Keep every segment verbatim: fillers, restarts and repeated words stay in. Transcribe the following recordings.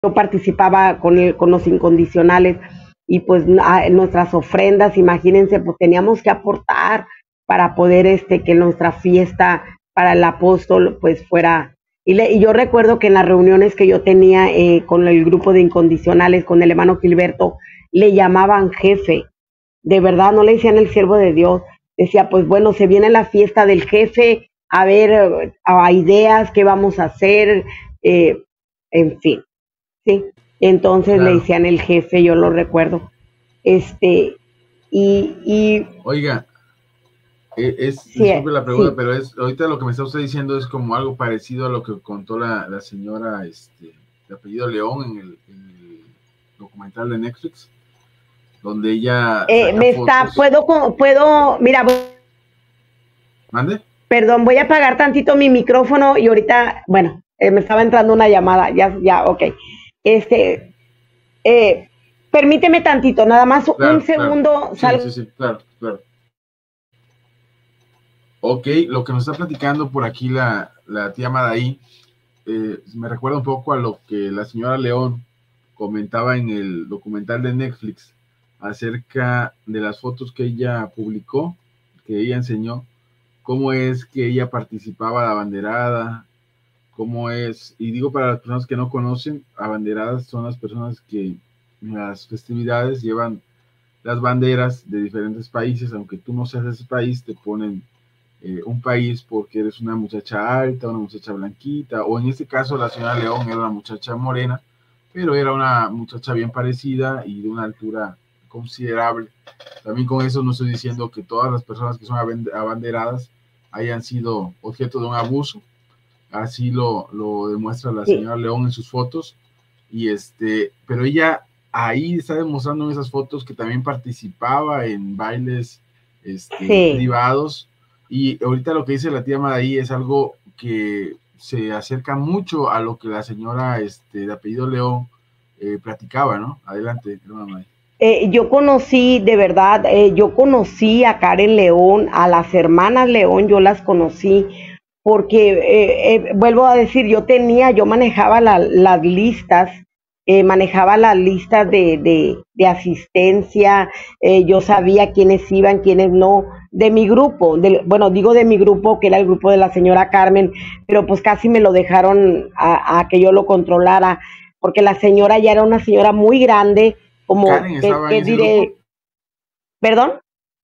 yo participaba con, el, con los incondicionales y pues a, nuestras ofrendas, imagínense, pues teníamos que aportar para poder este que nuestra fiesta para el apóstol pues fuera. Y, le, y yo recuerdo que en las reuniones que yo tenía eh, con el grupo de incondicionales, con el hermano Gilberto, le llamaban jefe, de verdad, no le decían el siervo de Dios, decía, pues bueno, se viene la fiesta del jefe, a ver, a ideas, qué vamos a hacer, eh, en fin, sí, entonces claro. Le decían el jefe, yo lo recuerdo, este, y... y Oiga, es, sí, disculpe la pregunta, sí. Pero es ahorita lo que me está usted diciendo es como algo parecido a lo que contó la, la señora este, de apellido León en el, en el documental de Netflix, donde ella eh, me fotos. Está, puedo, puedo, mira, ¿mande? Perdón, voy a apagar tantito mi micrófono y ahorita, bueno, eh, me estaba entrando una llamada, ya, ya, ok, este, eh, permíteme tantito, nada más claro, un segundo. Claro. Sí, sí, sí, claro, claro. Ok, lo que nos está platicando por aquí la, la tía Madaí, eh, me recuerda un poco a lo que la señora León comentaba en el documental de Netflix acerca de las fotos que ella publicó, que ella enseñó, cómo es que ella participaba de la abanderada, cómo es, y digo para las personas que no conocen, abanderadas son las personas que en las festividades llevan las banderas de diferentes países, aunque tú no seas de ese país, te ponen eh, un país porque eres una muchacha alta, una muchacha blanquita, o en este caso la señora León era una muchacha morena, pero era una muchacha bien parecida y de una altura considerable. También con eso no estoy diciendo que todas las personas que son abanderadas hayan sido objeto de un abuso, así lo, lo demuestra la señora sí. León en sus fotos, y este, pero ella ahí está demostrando en esas fotos que también participaba en bailes este, sí. privados, y ahorita lo que dice la tía Madaí es algo que se acerca mucho a lo que la señora este, de apellido León eh, platicaba, ¿no? Adelante, hermana Madaí. Eh, yo conocí, de verdad, eh, yo conocí a Karen León, a las hermanas León, yo las conocí, porque, eh, eh, vuelvo a decir, yo tenía, yo manejaba la, las listas, eh, manejaba las listas de, de, de asistencia, eh, yo sabía quiénes iban, quiénes no, de mi grupo, de, bueno, digo de mi grupo, que era el grupo de la señora Carmen, pero pues casi me lo dejaron a, a que yo lo controlara, porque la señora ya era una señora muy grande, como, Karen estaba ¿qué, en ese diré? grupo. ¿Perdón?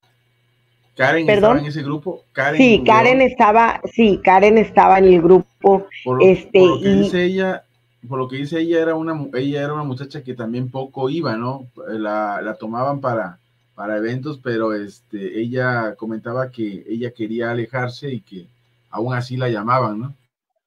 Karen ¿Perdón? estaba en ese grupo. Karen sí, Karen León. estaba, sí, Karen estaba en el grupo. Por lo, este, por lo que y, dice ella, por lo que dice ella era una, ella era una muchacha que también poco iba, ¿no? La, la tomaban para, para eventos, pero este, ella comentaba que ella quería alejarse y que aún así la llamaban, ¿no?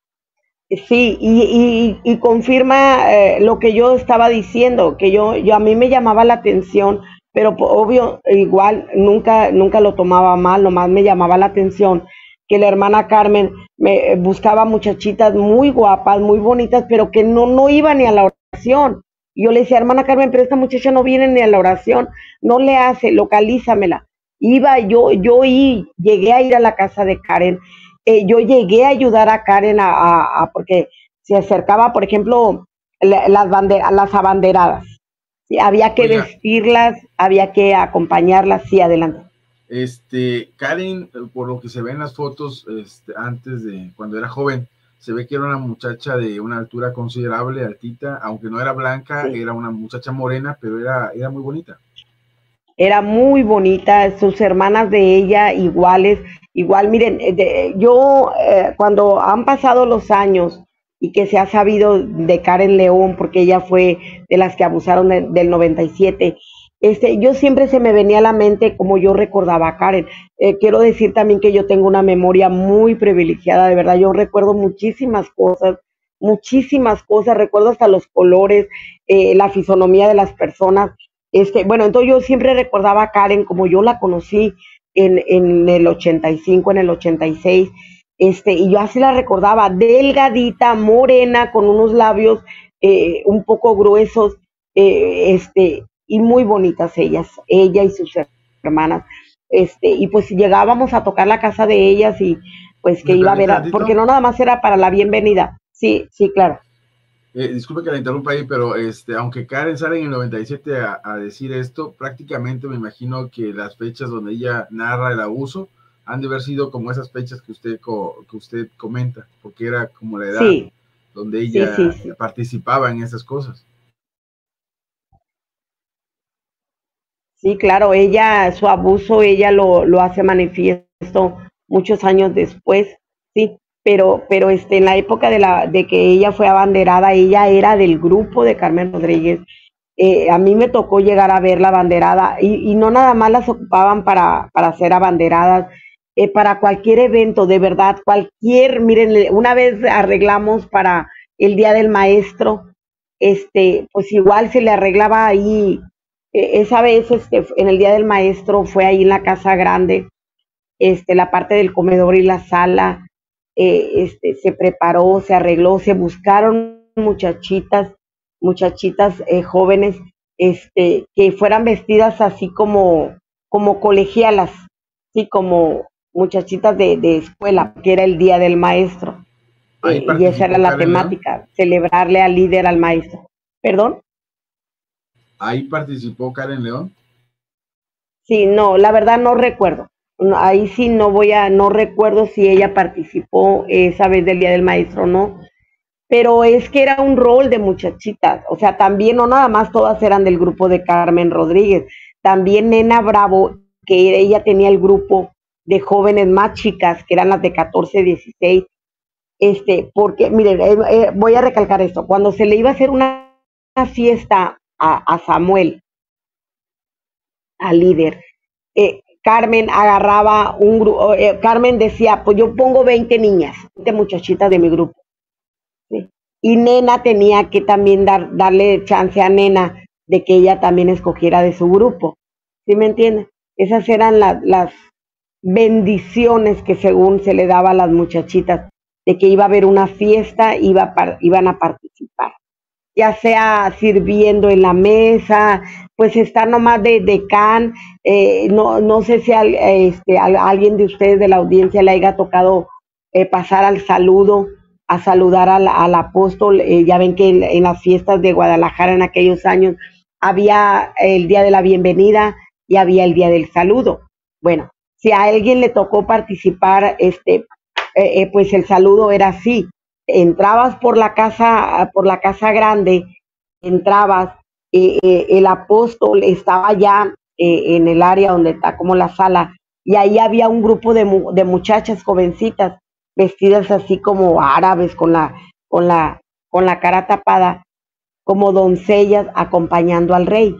Sí, y, y, y confirma eh, lo que yo estaba diciendo, que yo, yo a mí me llamaba la atención, pero obvio, igual nunca, nunca lo tomaba mal, nomás me llamaba la atención que la hermana Carmen me buscaba muchachitas muy guapas, muy bonitas, pero que no, no iban ni a la oración. Y yo le decía, hermana Carmen, pero esta muchacha no viene ni a la oración, no le hace, localízamela. Iba yo, yo y llegué a ir a la casa de Karen. Eh, yo llegué a ayudar a Karen a, a, a porque se acercaba, por ejemplo, la, las, bandera, las abanderadas. ¿Sí? Había que Oiga, vestirlas, había que acompañarlas, sí, adelante. Este, Karen, por lo que se ve en las fotos, este, antes de cuando era joven, se ve que era una muchacha de una altura considerable, altita, aunque no era blanca, sí. Era una muchacha morena, pero era, era muy bonita. Era muy bonita, sus hermanas de ella iguales, igual, miren, de, yo eh, cuando han pasado los años y que se ha sabido de Karen León, porque ella fue de las que abusaron de, del noventa y siete, este, yo siempre se me venía a la mente como yo recordaba a Karen. Eh, quiero decir también que yo tengo una memoria muy privilegiada, de verdad, yo recuerdo muchísimas cosas, muchísimas cosas, recuerdo hasta los colores, eh, la fisonomía de las personas. Este, bueno, entonces yo siempre recordaba a Karen como yo la conocí en, en el ochenta y cinco, en el ochenta y seis, este, y yo así la recordaba, delgadita, morena, con unos labios eh, un poco gruesos, eh, este, y muy bonitas ellas, ella y sus hermanas, este, y pues llegábamos a tocar la casa de ellas y pues que iba a ver, a, porque no nada más era para la bienvenida, sí, sí, claro. Eh, disculpe que la interrumpa ahí, pero este, aunque Karen sale en el noventa y siete a, a decir esto, prácticamente me imagino que las fechas donde ella narra el abuso han de haber sido como esas fechas que usted, co que usted comenta, porque era como la edad Sí, donde sí, sí, ella sí. participaba en esas cosas. Sí, claro, ella, su abuso, ella lo, lo hace manifiesto muchos años después, sí, pero, pero este, en la época de la, de que ella fue abanderada, ella era del grupo de Carmen Rodríguez. Eh, a mí me tocó llegar a ver la abanderada y, y no nada más las ocupaban para, para ser abanderadas, eh, para cualquier evento, de verdad, cualquier, miren, una vez arreglamos para el Día del Maestro, este, pues igual se le arreglaba ahí, eh, esa vez, este, en el Día del Maestro fue ahí en la Casa Grande, este, la parte del comedor y la sala, eh, este, se preparó, se arregló, se buscaron muchachitas, muchachitas eh, jóvenes, este, que fueran vestidas así como, como colegialas, sí, como muchachitas de, de escuela, que era el Día del Maestro, Ahí eh, y esa era participó la Karen León. temática, celebrarle al líder, al maestro. ¿Perdón? Ahí participó Karen León. Sí, no, la verdad no recuerdo. No, ahí sí no voy a, no recuerdo si ella participó esa vez del Día del Maestro o no, pero es que era un rol de muchachitas, o sea, también no nada más todas eran del grupo de Carmen Rodríguez, también Nena Bravo, que ella tenía el grupo de jóvenes más chicas, que eran las de catorce, dieciséis, este, porque, miren, eh, eh, voy a recalcar esto, cuando se le iba a hacer una, una fiesta a, a Samuel, al líder, eh, Carmen agarraba un grupo, eh, Carmen decía, pues yo pongo veinte niñas, veinte muchachitas de mi grupo. ¿Sí? Y Nena tenía que también dar, darle chance a Nena de que ella también escogiera de su grupo. ¿Sí me entienden? Esas eran la, las bendiciones que según se le daba a las muchachitas, de que iba a haber una fiesta, iba a, iban a participar, ya sea sirviendo en la mesa, pues estar nomás de, de can, eh, no, no sé si al, este, a alguien de ustedes de la audiencia le haya tocado eh, pasar al saludo, a saludar al, al apóstol, eh, ya ven que en, en, las fiestas de Guadalajara en aquellos años había el día de la bienvenida y había el día del saludo. Bueno, si a alguien le tocó participar, este, eh, eh, pues el saludo era así, entrabas por la casa, por la casa grande, entrabas, eh, eh, el apóstol estaba ya eh, en el área donde está como la sala, y ahí había un grupo de, mu de muchachas jovencitas, vestidas así como árabes, con la, con la, con la cara tapada, como doncellas acompañando al rey.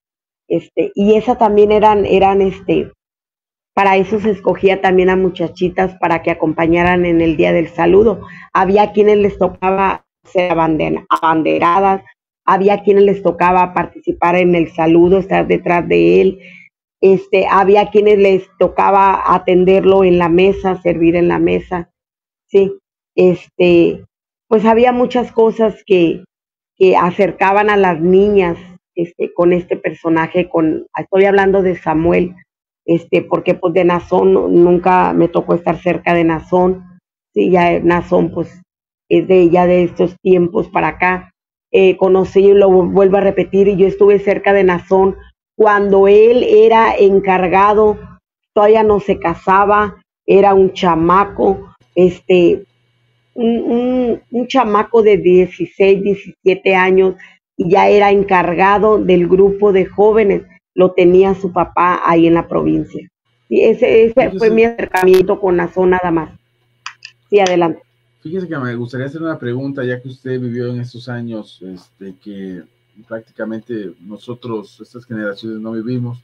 Este, y esa también eran, eran este, para eso se escogía también a muchachitas para que acompañaran en el día del saludo. Había quienes les tocaba ser abanderadas, había quienes les tocaba participar en el saludo, estar detrás de él, este, había quienes les tocaba atenderlo en la mesa, servir en la mesa, sí, este, pues había muchas cosas que, que acercaban a las niñas, este, con este personaje, con, estoy hablando de Samuel, este, porque pues de Nazón nunca me tocó estar cerca de Nazón, sí, ya Nazón pues es de ya de estos tiempos para acá, eh, conocí, lo vuelvo a repetir, y yo estuve cerca de Nazón cuando él era encargado, todavía no se casaba, era un chamaco, este, un, un, un chamaco de dieciséis, diecisiete años, y ya era encargado del grupo de jóvenes, lo tenía su papá ahí en la provincia. Y ese, ese fue Fíjese, mi acercamiento con la zona nada más. Sí, adelante. fíjese que me gustaría hacer una pregunta, ya que usted vivió en estos años, este, que prácticamente nosotros, estas generaciones, no vivimos,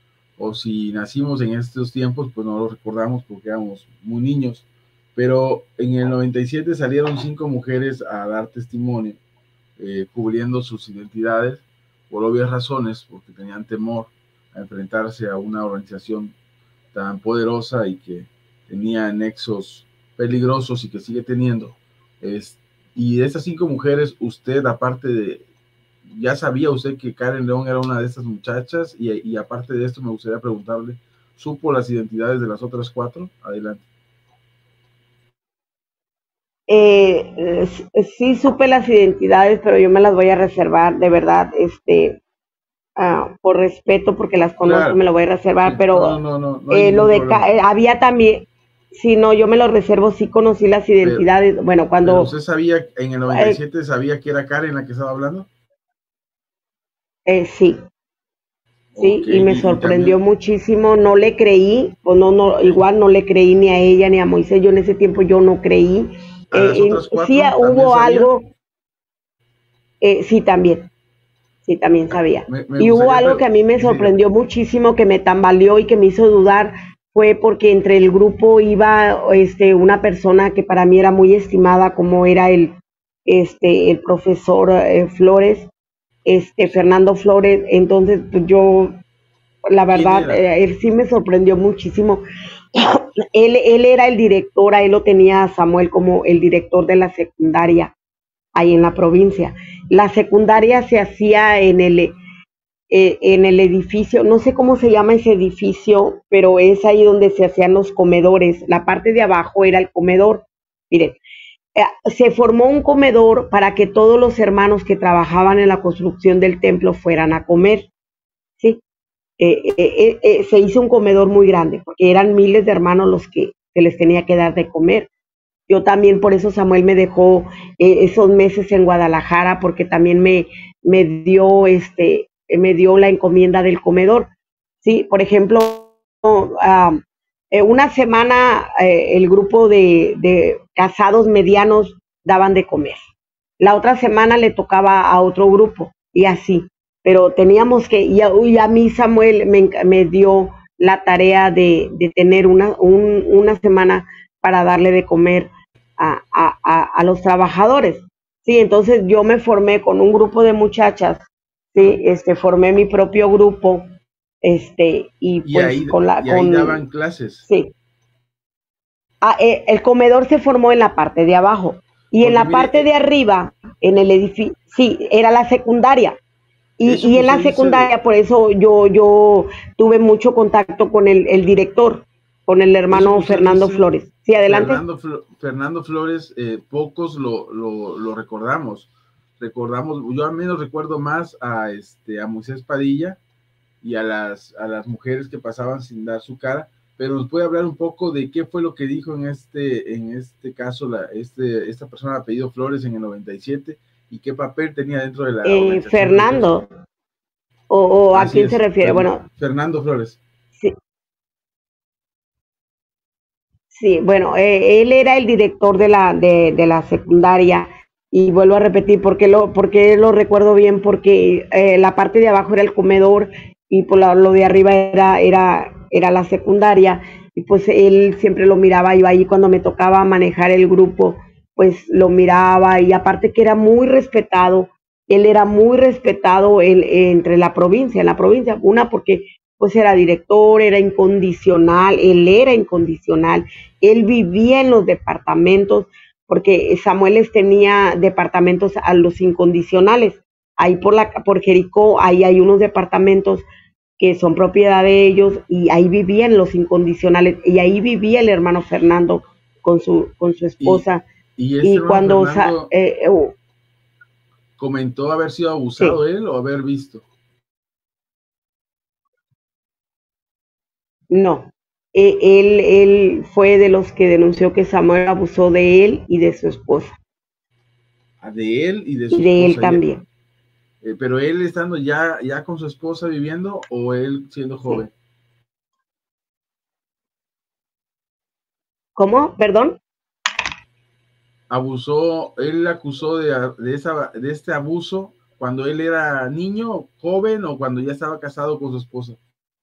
o si nacimos en estos tiempos, pues no lo recordamos porque éramos muy niños. Pero en el noventa y siete salieron cinco mujeres a dar testimonio, eh, cubriendo sus identidades, por obvias razones, porque tenían temor a enfrentarse a una organización tan poderosa y que tenía nexos peligrosos y que sigue teniendo. Es, y de esas cinco mujeres, usted, aparte de, ya sabía usted que Karen León era una de estas muchachas, y, y aparte de esto me gustaría preguntarle, ¿supo las identidades de las otras cuatro? Adelante. Eh, sí supe las identidades, pero yo me las voy a reservar, de verdad, este, uh, por respeto, porque las conozco, Claro, me lo voy a reservar, sí, no, no, pero no, no, no hay eh, lo ningún de, problema. eh, había también, si no, yo me lo reservo, sí conocí las Pero, identidades, bueno, pero cuando, usted sabía, en el noventa y eh, siete sabía que era Karen la que estaba hablando. eh, sí, sí, Ok, y me y, y sorprendió también muchísimo, no le creí, pues no, no, okay. igual no le creí ni a ella ni a Moisés, yo en ese tiempo yo no creí, A las eh, otras eh, sí cuatro también hubo sabían. algo, eh, sí también, sí también sabía, Me, me y hubo gustaría, algo que pero a mí me dígame. sorprendió muchísimo, que me tambaleó y que me hizo dudar, fue porque entre el grupo iba este, una persona que para mí era muy estimada, como era el, este, el profesor eh, Flores, este, Fernando Flores, entonces pues, yo la ¿Quién verdad, era? eh, él sí me sorprendió muchísimo. él, él era el director, a él lo tenía Samuel como el director de la secundaria ahí en la provincia. La secundaria se hacía en el, eh, en el edificio, no sé cómo se llama ese edificio, pero es ahí donde se hacían los comedores. La parte de abajo era el comedor. Miren, eh, se formó un comedor para que todos los hermanos que trabajaban en la construcción del templo fueran a comer, ¿sí? eh, eh, eh, eh, se hizo un comedor muy grande, porque eran miles de hermanos los que se les tenía que dar de comer. Yo también, por eso Samuel me dejó eh, esos meses en Guadalajara, porque también me, me dio este, me dio la encomienda del comedor. Sí, por ejemplo, uh, eh, una semana eh, el grupo de, de casados medianos daban de comer. La otra semana le tocaba a otro grupo y así. Pero teníamos que, y a, y a mí Samuel me, me, dio la tarea de, de tener una, un, una semana para darle de comer a, a, a, a los trabajadores. Sí, entonces yo me formé con un grupo de muchachas, sí, este, formé mi propio grupo, este, y Y pues ahí, con la, y ahí con, daban clases. sí. Ah, eh, el comedor se formó en la parte de abajo y en Porque la mire, parte de eh, arriba, en el edificio, sí, era la secundaria. Y, eso y que en usted la dice de, secundaria, por eso yo, yo tuve mucho contacto con el, el director, con el eso que hermano usted Fernando dice, Flores. Sí, adelante. Fernando, Fernando Flores, eh, pocos lo, lo, lo, recordamos. Recordamos, yo al menos recuerdo más a, este, a Moisés Padilla y a las, a las mujeres que pasaban sin dar su cara, pero nos puede hablar un poco de qué fue lo que dijo en este, en este caso la, este, esta persona de apellido Flores en el noventa y siete y qué papel tenía dentro de la Eh, organización religiosa. Fernando, o, o, ¿a Así quién se es, refiere? Fern Bueno, Fernando Flores. sí, sí bueno, eh, él era el director de la, de, de la secundaria y vuelvo a repetir, porque lo, porque lo recuerdo bien, porque eh, la parte de abajo era el comedor y por la, lo de arriba era, era, era la secundaria y pues él siempre lo miraba, yo ahí cuando me tocaba manejar el grupo, pues lo miraba y aparte que era muy respetado, él era muy respetado en, entre la provincia, en la provincia, una porque pues era director, era incondicional, él era incondicional, él vivía en los departamentos, porque Samuel tenía departamentos a los incondicionales. Ahí por, la, por Jericó, ahí hay unos departamentos que son propiedad de ellos y ahí vivían los incondicionales y ahí vivía el hermano Fernando con su, con su Y, esposa. y este Y hermano cuando, Fernando eh, eh, comentó haber sido abusado sí, él o haber visto. no, eh, él, él fue de los que denunció que Samuel abusó de él y de su esposa. De él y de su Y de él esposa. también. Eh, pero él estando ya, ya con su esposa viviendo o él siendo Sí. joven. ¿Cómo? ¿Perdón? Abusó, él acusó de, de, esa, de este abuso cuando él era niño, joven o cuando ya estaba casado con su esposa.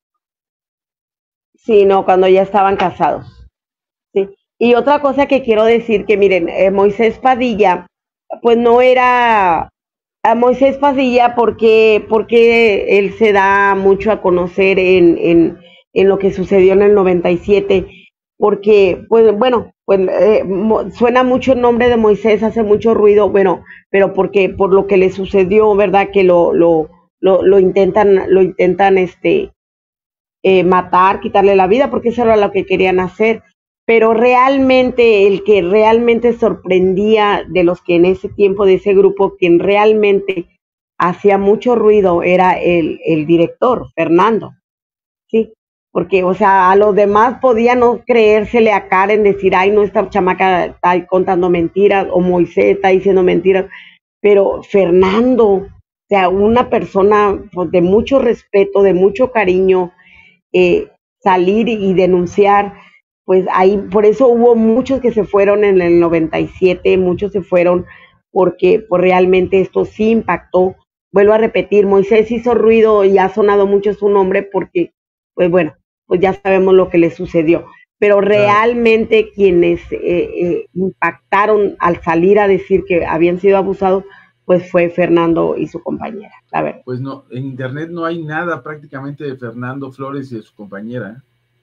Sí, no, cuando ya estaban casados. Sí. Y otra cosa que quiero decir, que miren, eh, Moisés Padilla, pues no era a Moisés Padilla porque, porque él se da mucho a conocer en, en, en lo que sucedió en el noventa y siete, porque, pues bueno, pues eh, mo, suena mucho el nombre de Moisés, hace mucho ruido, bueno, pero porque por lo que le sucedió, ¿verdad? Que lo, lo, lo, lo intentan, lo intentan este, eh, matar, quitarle la vida, porque eso era lo que querían hacer. pero realmente el que realmente sorprendía de los que en ese tiempo de ese grupo, quien realmente hacía mucho ruido era el, el director, Fernando, ¿sí? Porque, o sea, a los demás podían no creérsele a Karen, decir, ay, no, esta chamaca está contando mentiras, o Moisés está diciendo mentiras, pero Fernando, o sea, una persona pues, de mucho respeto, de mucho cariño, eh, salir y denunciar, pues ahí, por eso hubo muchos que se fueron en el noventa y siete, muchos se fueron porque pues, realmente esto sí impactó. Vuelvo a repetir, Moisés hizo ruido y ha sonado mucho su nombre porque, pues bueno, pues ya sabemos lo que le sucedió. Pero realmente claro. quienes eh, eh, impactaron al salir a decir que habían sido abusados, pues fue Fernando y su compañera, la verdad. Pues no, en internet no hay nada prácticamente de Fernando Flores y de su compañera.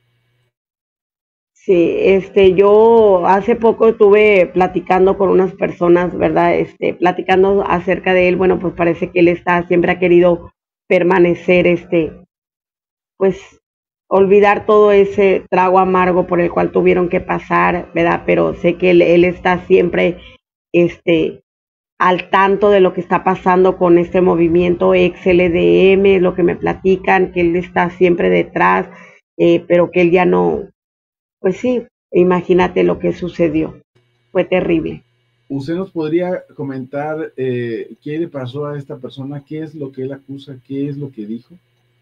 Sí, este, yo hace poco estuve platicando con unas personas, ¿verdad? Este, platicando acerca de él, bueno, pues parece que él está, siempre ha querido permanecer, este, pues, olvidar todo ese trago amargo por el cual tuvieron que pasar, ¿verdad? Pero sé que él, él está siempre, este, al tanto de lo que está pasando con este movimiento ex L D M, lo que me platican, que él está siempre detrás, eh, pero que él ya no, pues sí, imagínate lo que sucedió, fue terrible. ¿Usted nos podría comentar eh, qué le pasó a esta persona? ¿Qué es lo que él acusa? ¿Qué es lo que dijo?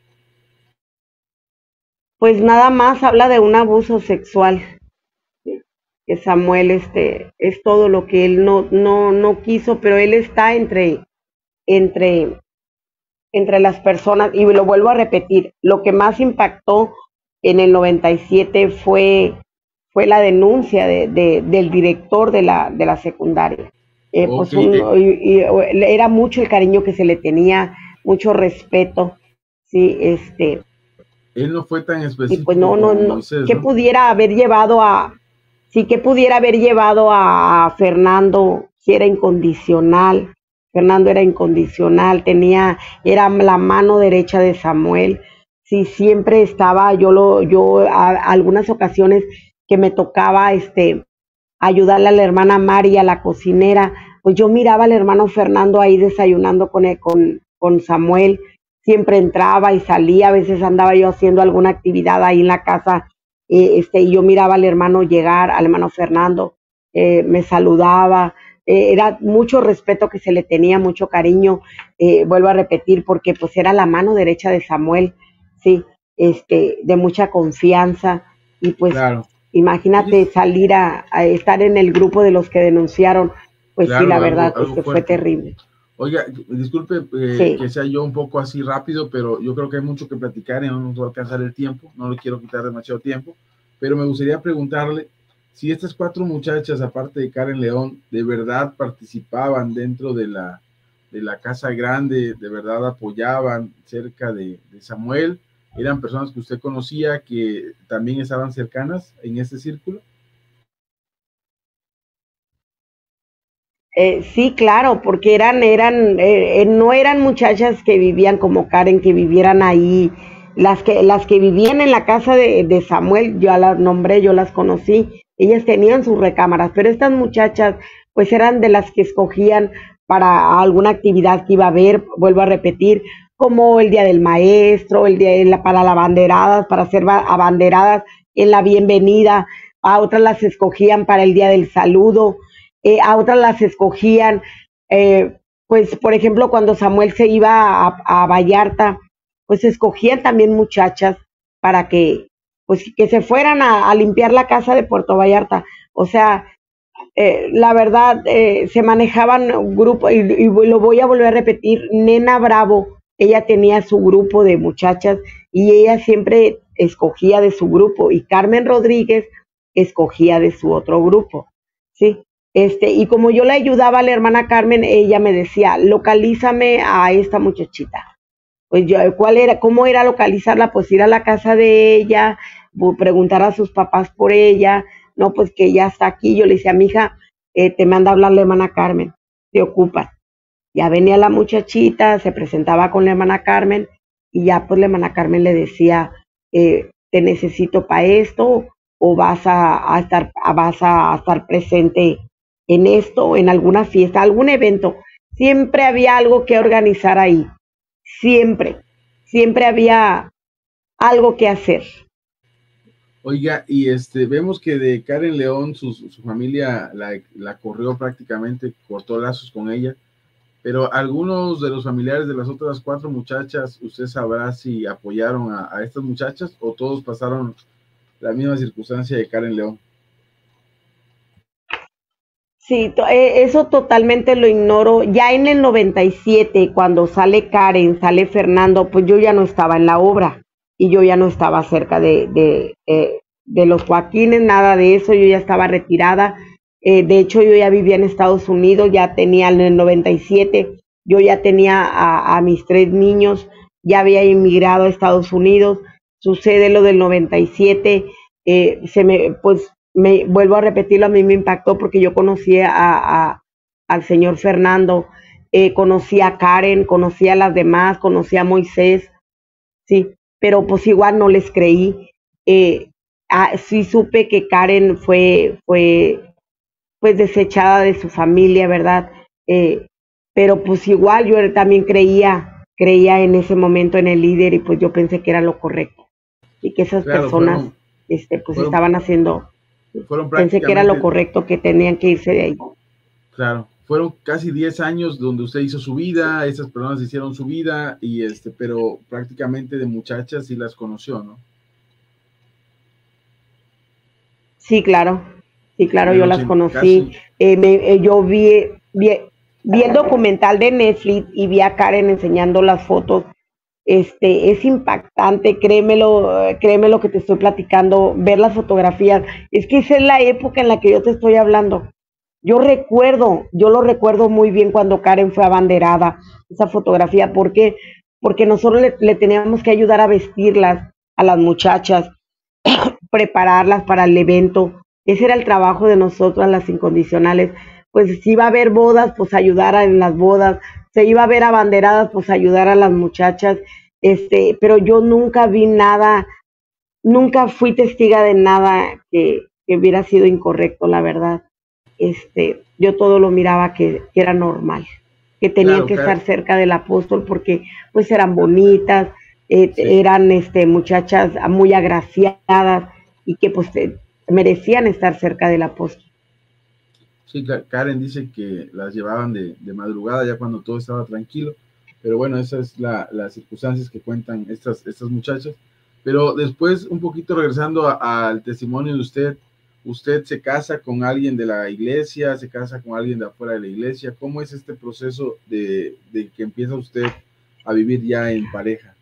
Pues nada más habla de un abuso sexual, que Samuel este, es todo lo que él no, no, no quiso, pero él está entre, entre, entre las personas, y lo vuelvo a repetir, lo que más impactó en el noventa y siete fue fue la denuncia de, de, del director de la, de la secundaria. Eh, okay. Pues un, y, y, era mucho el cariño que se le tenía, mucho respeto, sí, este. Él no fue tan específico. Y pues no, no, no, Moisés, que ¿no? pudiera haber llevado a, sí, que pudiera haber llevado a, a Fernando, si era incondicional. Fernando era incondicional, tenía, era la mano derecha de Samuel, sí, siempre estaba, yo lo, yo a, a algunas ocasiones que me tocaba este ayudarle a la hermana María, a la cocinera, pues yo miraba al hermano Fernando ahí desayunando con, el, con, con Samuel, siempre entraba y salía, a veces andaba yo haciendo alguna actividad ahí en la casa, eh, este, y yo miraba al hermano llegar, al hermano Fernando, eh, me saludaba, eh, era mucho respeto que se le tenía, mucho cariño, eh, vuelvo a repetir, porque pues era la mano derecha de Samuel, sí, este, de mucha confianza, y pues claro. Imagínate salir a, a estar en el grupo de los que denunciaron, pues claro, sí, la verdad algo, algo es que fuerte. Fue terrible. Oiga, disculpe eh, sí. que sea yo un poco así rápido, pero yo creo que hay mucho que platicar y no nos va a alcanzar el tiempo, no le quiero quitar demasiado tiempo, pero me gustaría preguntarle si estas cuatro muchachas, aparte de Karen León, de verdad participaban dentro de la, de la Casa Grande, de verdad apoyaban cerca de, de Samuel. ¿Eran personas que usted conocía que también estaban cercanas en este círculo? Eh, sí, claro, porque eran, eran, eh, no eran muchachas que vivían como Karen, que vivieran ahí. Las que, las que vivían en la casa de, de Samuel, yo las nombré, yo las conocí. Ellas tenían sus recámaras, pero estas muchachas, pues eran de las que escogían para alguna actividad que iba a haber, vuelvo a repetir, como el día del maestro, el día de la, para las abanderadas, para hacer abanderadas en la bienvenida, a otras las escogían para el día del saludo, eh, a otras las escogían, eh, pues por ejemplo cuando Samuel se iba a, a Vallarta, pues escogían también muchachas para que, pues que se fueran a, a limpiar la casa de Puerto Vallarta, o sea, eh, la verdad, eh, se manejaban grupos, y, y lo voy a volver a repetir, Nena Bravo, ella tenía su grupo de muchachas y ella siempre escogía de su grupo y Carmen Rodríguez escogía de su otro grupo, ¿sí? Este, y como yo le ayudaba a la hermana Carmen, ella me decía, localízame a esta muchachita. Pues yo, ¿cuál era? ¿Cómo era localizarla? Pues ir a la casa de ella, preguntar a sus papás por ella, no, pues que ella está aquí. Yo le decía, mija, eh, te manda a hablar la hermana Carmen, te ocupas. Ya venía la muchachita, se presentaba con la hermana Carmen y ya pues la hermana Carmen le decía, eh, te necesito para esto o vas a, a estar, a, vas a estar presente en esto, en alguna fiesta, algún evento. Siempre había algo que organizar ahí, siempre, siempre había algo que hacer. Oiga, y este, vemos que de Karen León, su, su familia la, la corrió prácticamente, cortó lazos con ella, pero algunos de los familiares de las otras cuatro muchachas, ¿usted sabrá si apoyaron a, a estas muchachas o todos pasaron la misma circunstancia de Karen León? Sí, to- eh, eso totalmente lo ignoro. Ya en el noventa y siete, cuando sale Karen, sale Fernando, pues yo ya no estaba en la obra y yo ya no estaba cerca de, de, eh, de los Joaquines, nada de eso, yo ya estaba retirada. Eh, de hecho, yo ya vivía en Estados Unidos, ya tenía en el noventa y siete, yo ya tenía a, a mis tres niños, ya había inmigrado a Estados Unidos. Sucede lo del noventa y siete, eh, se me, pues me vuelvo a repetirlo, a mí me impactó porque yo conocí a, a al señor Fernando, eh, conocí a Karen, conocí a las demás, conocí a Moisés, sí, pero pues igual no les creí. Eh, ah, sí supe que Karen fue, fue pues desechada de su familia, ¿verdad? Eh, pero pues igual yo también creía, creía en ese momento en el líder y pues yo pensé que era lo correcto y que esas Claro, personas, fueron, este, pues fueron, estaban haciendo, fueron pensé que era lo prácticamente, correcto, que tenían que irse de ahí. claro, fueron casi diez años donde usted hizo su Sí, vida, esas personas hicieron su vida, y este, pero prácticamente de muchachas sí las conoció, ¿no? sí, claro, sí, En claro, el yo las ochenta, conocí. casi, Eh, me, eh, yo vi, vi, vi el documental de Netflix y vi a Karen enseñando las fotos. Este, es impactante, créemelo, eh, créeme lo que te estoy platicando, ver las fotografías. Es que esa es la época en la que yo te estoy hablando. Yo recuerdo, yo lo recuerdo muy bien cuando Karen fue abanderada, esa fotografía. ¿Por qué? Porque nosotros le, le teníamos que ayudar a vestirlas a las muchachas, prepararlas para el evento. Ese era el trabajo de nosotras, las incondicionales. Pues si iba a haber bodas, pues ayudar a, en las bodas. Se iba a ver abanderadas, pues ayudar a las muchachas. Este, pero yo nunca vi nada, nunca fui testiga de nada que, que hubiera sido incorrecto, la verdad. Este, yo todo lo miraba que, que era normal, que tenían claro, que estar Karen, cerca del apóstol porque pues eran bonitas, eh, sí, eran este, muchachas muy agraciadas y que pues eh, merecían estar cerca del apóstol. sí, Karen dice que las llevaban de, de madrugada ya cuando todo estaba tranquilo, pero bueno, esas es la, las circunstancias que cuentan estas, estas muchachas. Pero después, un poquito regresando a, al testimonio de usted, usted se casa con alguien de la iglesia, se casa con alguien de afuera de la iglesia. ¿Cómo es este proceso de, de que empieza usted a vivir ya en pareja?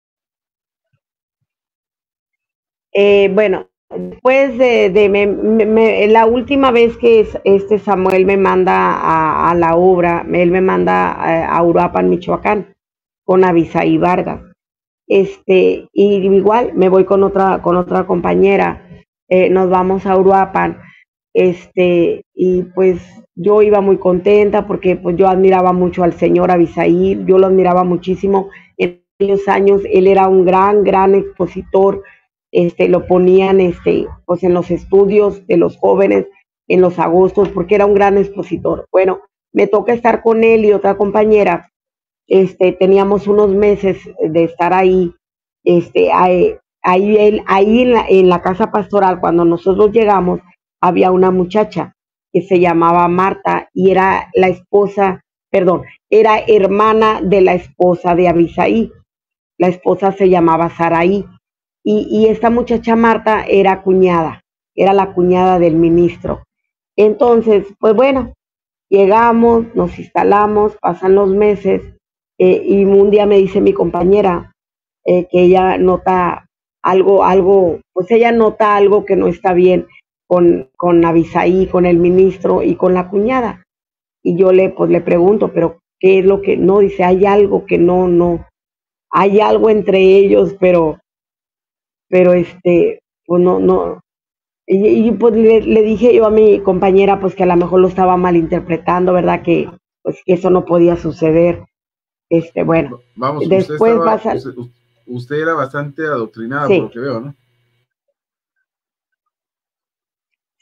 Eh, bueno, después de, de me, me, me, la última vez que es, este Samuel me manda a, a la obra, él me manda a, a Uruapan, Michoacán, con Abisaí Vargas. Este, y igual me voy con otra, con otra compañera, eh, nos vamos a Uruapan, este, y pues yo iba muy contenta porque pues yo admiraba mucho al señor Abisaí, yo lo admiraba muchísimo en aquellos años, él era un gran, gran expositor, este, lo ponían, este, pues en los estudios de los jóvenes, en los agostos, porque era un gran expositor. Bueno, me toca estar con él y otra compañera, este, teníamos unos meses de estar ahí, este, ahí, ahí, él, ahí en, la, en la casa pastoral, cuando nosotros llegamos, había una muchacha que se llamaba Marta y era la esposa, perdón, era hermana de la esposa de Abisaí, la esposa se llamaba Saraí, y, y esta muchacha Marta era cuñada, era la cuñada del ministro. Entonces, pues bueno, llegamos, nos instalamos, pasan los meses, eh, y un día me dice mi compañera eh, que ella nota algo, algo, pues ella nota algo que no está bien con, con Abisaí, con el ministro y con la cuñada. Y yo le, pues le pregunto, pero ¿qué es lo que no? Dice, hay algo que no, no, hay algo entre ellos, pero, pero este, pues no, no, y, y, pues le, le, dije yo a mi compañera pues que a lo mejor lo estaba malinterpretando, ¿verdad? Que pues que eso no podía suceder. Este, bueno, Vamos, usted después estaba, pasa, usted, usted era bastante adoctrinada por lo sí, que veo, ¿no?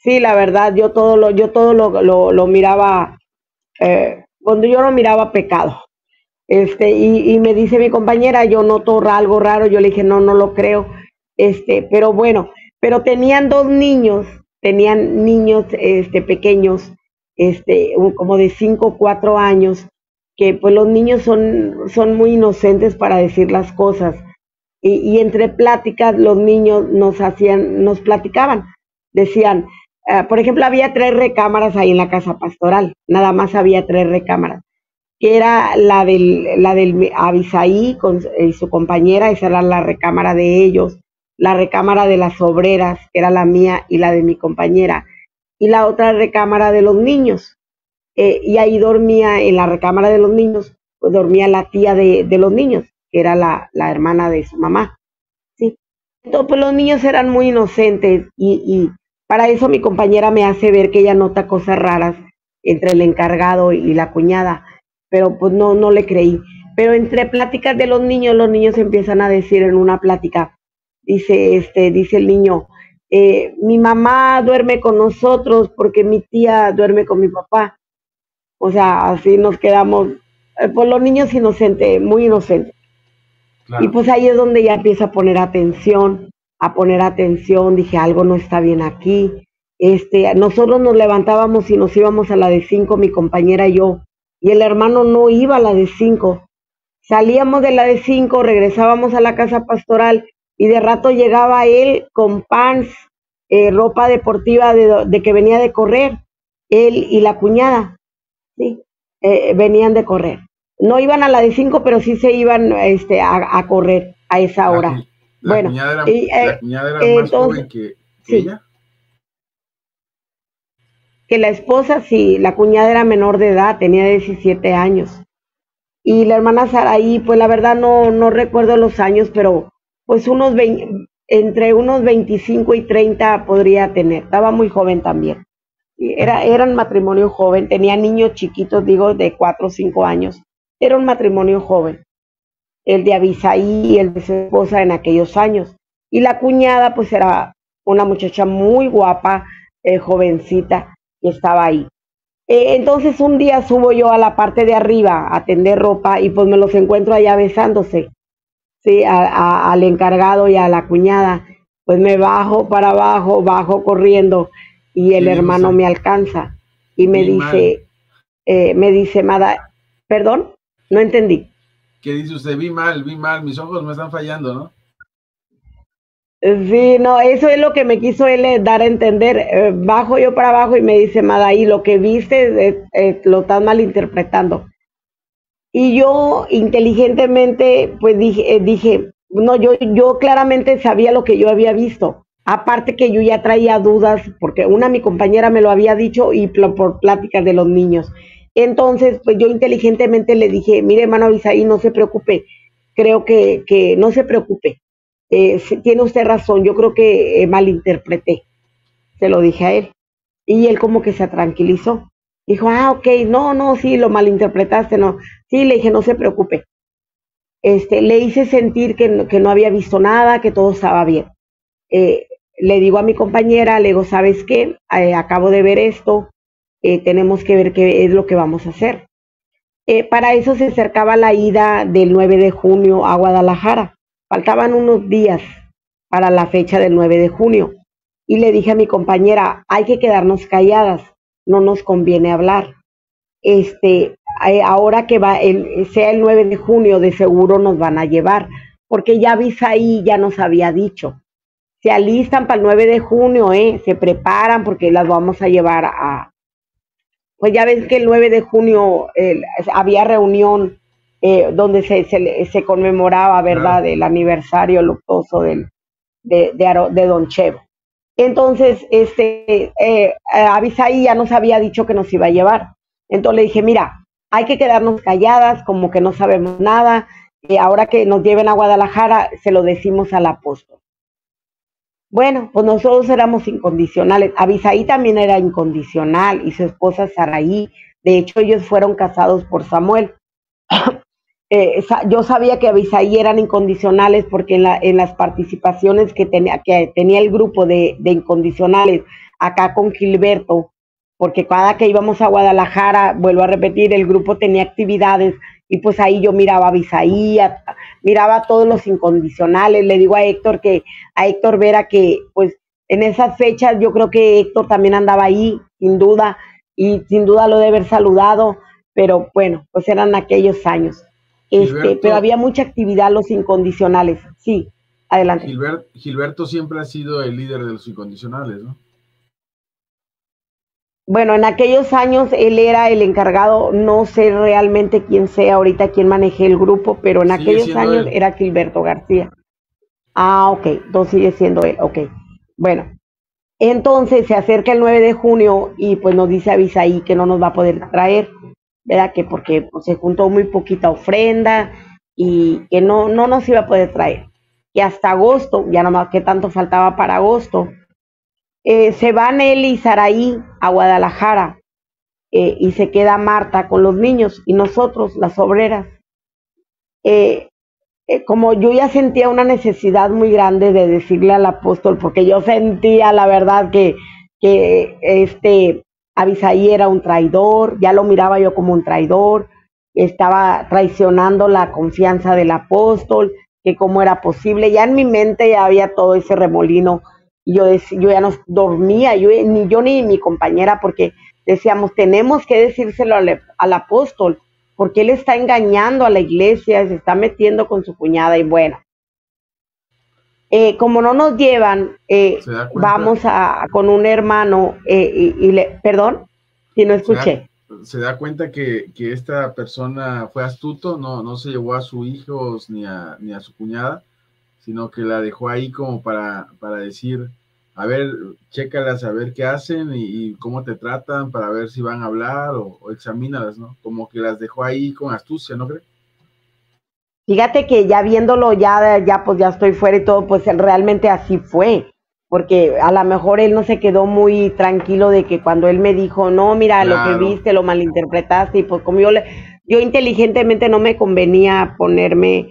sí, la verdad, yo todo lo, yo todo lo, lo, lo miraba, eh, cuando yo lo miraba pecado. Este, y, y me dice mi compañera, yo noto algo raro, yo le dije, no, no lo creo, este, pero bueno, pero tenían dos niños, tenían niños, este, pequeños, este, un- como de cinco o cuatro años, que pues los niños son, son muy inocentes para decir las cosas, y, y entre pláticas los niños nos hacían, nos platicaban, decían, ah, por ejemplo, había tres recámaras ahí en la casa pastoral, nada más había tres recámaras que era la del, la del Abisaí con eh, su compañera, esa era la recámara de ellos, la recámara de las obreras, que era la mía y la de mi compañera, y la otra recámara de los niños. Eh, y ahí dormía, en la recámara de los niños, pues dormía la tía de, de los niños, que era la, la hermana de su mamá. ¿Sí? Entonces, pues los niños eran muy inocentes y, y para eso mi compañera me hace ver que ella nota cosas raras entre el encargado y la cuñada, pero pues no, no le creí. Pero entre pláticas de los niños, los niños empiezan a decir en una plática, dice, este, dice el niño, eh, mi mamá duerme con nosotros porque mi tía duerme con mi papá. O sea, así nos quedamos, eh, pues los niños inocentes, muy inocentes. Y Claro. pues ahí es donde ya empiezo a poner atención, a poner atención, dije, algo no está bien aquí. Este, nosotros nos levantábamos y nos íbamos a la de cinco, mi compañera y yo, y el hermano no iba a la de cinco. Salíamos de la de cinco, regresábamos a la casa pastoral y de rato llegaba él con pants, eh, ropa deportiva de, de que venía de correr, él y la cuñada, ¿sí? Eh, venían de correr. No iban a la de cinco, pero sí se iban este, a, a correr a esa La, hora. cu- la Bueno, cuñada era, y, la eh, cuñada era más entonces, joven que, que sí, ella. que la esposa, sí, la cuñada era menor de edad, tenía diecisiete años. Y la hermana Saraí, pues la verdad no, no recuerdo los años, pero pues unos veinte, entre unos veinticinco y treinta podría tener. Estaba muy joven también. Y Era, eran matrimonio joven, tenía niños chiquitos, digo, de cuatro o cinco años. Era un matrimonio joven, el de Abisaí y el de su esposa en aquellos años. Y la cuñada, pues era una muchacha muy guapa, eh, jovencita, que estaba ahí. Eh, entonces un día subo yo a la parte de arriba a tender ropa y pues me los encuentro allá besándose, sí, a, a, al encargado y a la cuñada. Pues me bajo para abajo, bajo corriendo y ¿Qué el dijo hermano usted? me alcanza y me Vi mal. dice, eh, me dice, Mada, perdón, no entendí. ¿Qué dice usted? Vi mal, vi mal. Mis ojos me están fallando, ¿no? Sí, no, eso es lo que me quiso él eh, dar a entender. Eh, bajo yo para abajo y me dice, Madaí, lo que viste eh, eh, lo estás malinterpretando. Y yo inteligentemente, pues dije, eh, dije, no, yo, yo claramente sabía lo que yo había visto. Aparte que yo ya traía dudas, porque una mi compañera me lo había dicho y pl- por pláticas de los niños. Entonces, pues yo inteligentemente le dije, mire, hermano Abisaí, no se preocupe, creo que, que no se preocupe. Eh, sí, tiene usted razón, yo creo que eh, malinterpreté, se lo dije a él. Y él como que se tranquilizó. Dijo, ah, ok, no, no, sí, lo malinterpretaste, no. Sí, le dije, no se preocupe. Este, le hice sentir que no, que no había visto nada, que todo estaba bien. Eh, le digo a mi compañera, le digo, ¿sabes qué? Eh, acabo de ver esto, eh, tenemos que ver qué es lo que vamos a hacer. Eh, para eso se acercaba la ida del nueve de junio a Guadalajara. Faltaban unos días para la fecha del nueve de junio. Y le dije a mi compañera, hay que quedarnos calladas, no nos conviene hablar. Este, eh, ahora que va el, sea el nueve de junio, de seguro nos van a llevar, porque ya Abisaí ya nos había dicho. Se alistan para el nueve de junio, ¿eh? Se preparan porque las vamos a llevar a, pues ya ves que el nueve de junio eh, había reunión eh, donde se, se, se, conmemoraba, ¿verdad?, Claro. el aniversario luctuoso del, de, de, Aro, de Don Chevo. Entonces, este, eh, Abisaí ya nos había dicho que nos iba a llevar. Entonces le dije, mira, hay que quedarnos calladas, como que no sabemos nada. Eh, ahora que nos lleven a Guadalajara, se lo decimos al apóstol. Bueno, pues nosotros éramos incondicionales. Abisaí también era incondicional y su esposa Saraí. De hecho, ellos fueron casados por Samuel. eh, yo sabía que Abisaí eran incondicionales porque en, la, en las participaciones que tenía, que tenía el grupo de, de incondicionales, acá con Gilberto, porque cada que íbamos a Guadalajara, vuelvo a repetir, el grupo tenía actividades y pues ahí yo miraba a Bisaí, miraba a todos los incondicionales. Le digo a Héctor que, a Héctor Vera que pues en esas fechas yo creo que Héctor también andaba ahí, sin duda, y sin duda lo de haber saludado, pero bueno, pues eran aquellos años. Este, Gilberto, pero había mucha actividad los incondicionales. Sí, adelante. Gilbert, Gilberto siempre ha sido el líder de los incondicionales, ¿no? Bueno, en aquellos años él era el encargado, no sé realmente quién sea ahorita quien maneje el grupo, pero en Sigue aquellos años él. era Gilberto García. Ah, ok, entonces sigue siendo él, ok. Bueno, entonces se acerca el nueve de junio y pues nos dice Abisaí que no nos va a poder traer, ¿verdad? Que porque pues, se juntó muy poquita ofrenda y que no, no nos iba a poder traer. Y hasta agosto, ya nomás que tanto faltaba para agosto, eh, se van él y Saraí a Guadalajara eh, y se queda Marta con los niños y nosotros, las obreras. Eh, eh, como yo ya sentía una necesidad muy grande de decirle al apóstol, porque yo sentía la verdad que, que este Abisaí era un traidor, ya lo miraba yo como un traidor, estaba traicionando la confianza del apóstol, que cómo era posible, ya en mi mente ya había todo ese remolino, y yo, decía, yo ya no dormía, yo, ni yo ni mi compañera, porque decíamos, tenemos que decírselo al, al apóstol, porque él está engañando a la iglesia, se está metiendo con su cuñada y bueno. Eh, como no nos llevan, eh, vamos a con un hermano eh, y, y le, perdón, si no escuché. Se da, se da cuenta que, que esta persona fue astuto, no, no se llevó a sus hijos ni a, ni a su cuñada, sino que la dejó ahí como para, para decir, a ver, chécalas a ver qué hacen y, y cómo te tratan para ver si van a hablar o, o examínalas, ¿no? Como que las dejó ahí con astucia, ¿no crees? Fíjate que ya viéndolo, ya, ya pues ya estoy fuera y todo, pues realmente así fue, porque a lo mejor él no se quedó muy tranquilo de que cuando él me dijo, no, mira, claro, lo que viste, lo malinterpretaste, y pues como yo le, yo inteligentemente no me convenía ponerme,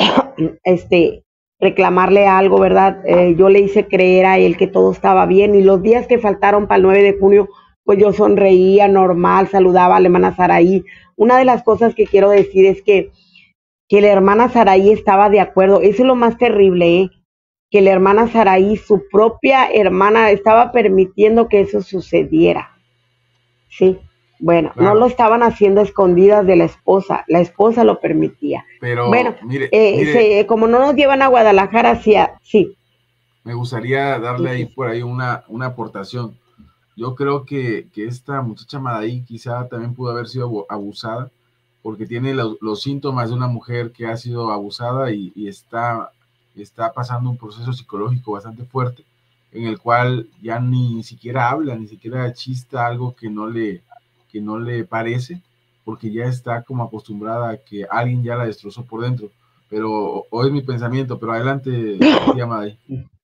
este, reclamarle algo, ¿verdad? Eh, yo le hice creer a él que todo estaba bien, y los días que faltaron para el nueve de junio, pues yo sonreía normal, saludaba a la hermana Saraí. Una de las cosas que quiero decir es que que la hermana Saraí estaba de acuerdo. Eso es lo más terrible, ¿eh? Que la hermana Saraí, su propia hermana, estaba permitiendo que eso sucediera. Sí, bueno, claro. No lo estaban haciendo escondidas de la esposa, la esposa lo permitía. Pero, bueno, mire, eh, mire, se, como no nos llevan a Guadalajara, sí, sí. Me gustaría darle ahí por ahí una, una aportación. Yo creo que, que esta muchacha Madaí quizá también pudo haber sido abusada, porque tiene los, los síntomas de una mujer que ha sido abusada y, y está, está pasando un proceso psicológico bastante fuerte, en el cual ya ni siquiera habla, ni siquiera chista algo que no le, que no le parece, porque ya está como acostumbrada a que alguien ya la destrozó por dentro. Pero hoy es mi pensamiento, pero adelante, tía Madaí.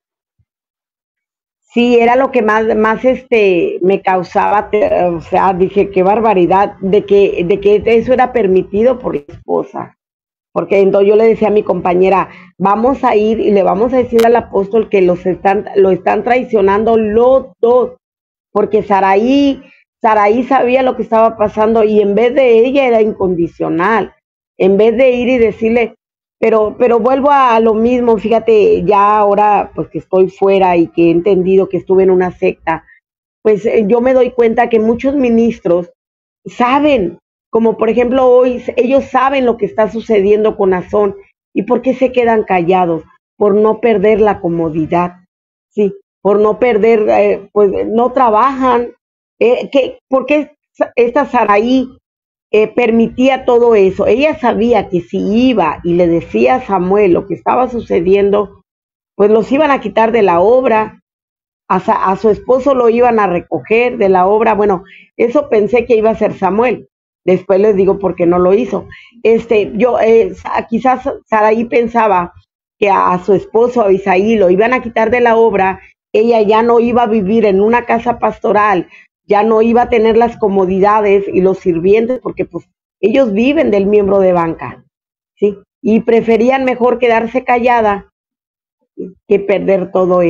Sí, era lo que más, más este, me causaba, o sea, dije, qué barbaridad, de que, de que eso era permitido por la esposa. Porque entonces yo le decía a mi compañera, vamos a ir y le vamos a decir al apóstol que los están, lo están traicionando los dos, porque Saraí, Saraí sabía lo que estaba pasando y en vez de ella era incondicional. En vez de ir y decirle, Pero, pero vuelvo a, a lo mismo, fíjate, ya ahora pues que estoy fuera y que he entendido que estuve en una secta, pues eh, yo me doy cuenta que muchos ministros saben, como por ejemplo hoy, ellos saben lo que está sucediendo con Azón, ¿y por qué se quedan callados? Por no perder la comodidad, sí, por no perder, eh, pues no trabajan, eh, ¿qué, ¿por qué esta Saraí Eh, permitía todo eso? Ella sabía que si iba y le decía a Samuel lo que estaba sucediendo, pues los iban a quitar de la obra, a, a su esposo lo iban a recoger de la obra. Bueno, eso pensé que iba a ser Samuel. Después les digo por qué no lo hizo. Este, yo, eh, quizás Saraí pensaba que a, a su esposo, a Isaí, lo iban a quitar de la obra, ella ya no iba a vivir en una casa pastoral, ya no iba a tener las comodidades y los sirvientes, porque pues ellos viven del miembro de banca, ¿sí? Y preferían mejor quedarse callada que perder todo eso.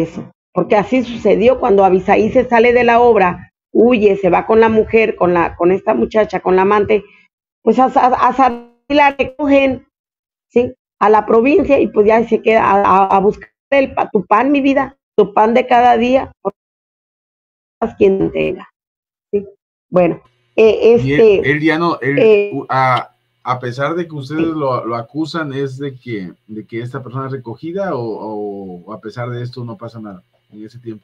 porque así sucedió cuando Abisaí se sale de la obra, huye, se va con la mujer, con la, con esta muchacha, con la amante, pues a, a, a Sarai la recogen, ¿sí? A la provincia y pues ya se queda a, a, a buscar el, tu pan, mi vida, tu pan de cada día, quien tenga, ¿sí? Bueno, eh, Y él, este... él ya no, él, eh, a, a pesar de que ustedes sí. lo, lo acusan, ¿es de que, de que esta persona es recogida o, o a pesar de esto no pasa nada en ese tiempo?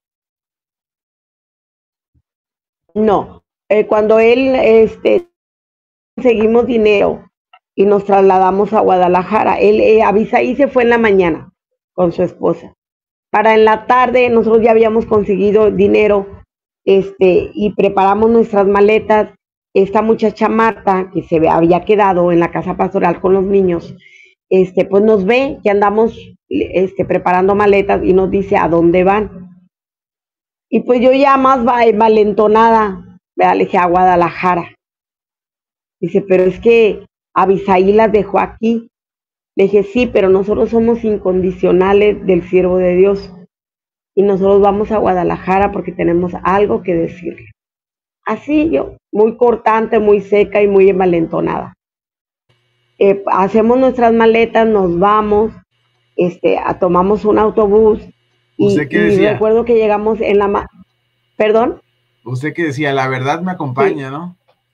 No, eh, cuando él, este, conseguimos dinero y nos trasladamos a Guadalajara, él, eh, Abisaí se fue en la mañana con su esposa. Para en la tarde nosotros ya habíamos conseguido dinero, este, y preparamos nuestras maletas. Esta muchacha Marta, que se había quedado en la casa pastoral con los niños, este, pues nos ve que andamos, este, preparando maletas y nos dice a dónde van. Y pues yo ya más valentonada, ¿verdad? Le dije a Guadalajara. Dice, pero es que Abisaí las dejó aquí. Le dije, sí, pero nosotros somos incondicionales del siervo de Dios. Y nosotros vamos a Guadalajara porque tenemos algo que decirle. Así yo, muy cortante, muy seca y muy envalentonada. Eh, hacemos nuestras maletas, nos vamos, este, a, tomamos un autobús. ¿Usted y, qué y decía? recuerdo que llegamos en la... Ma ¿Perdón? Usted que decía, la verdad me acompaña, sí. ¿no?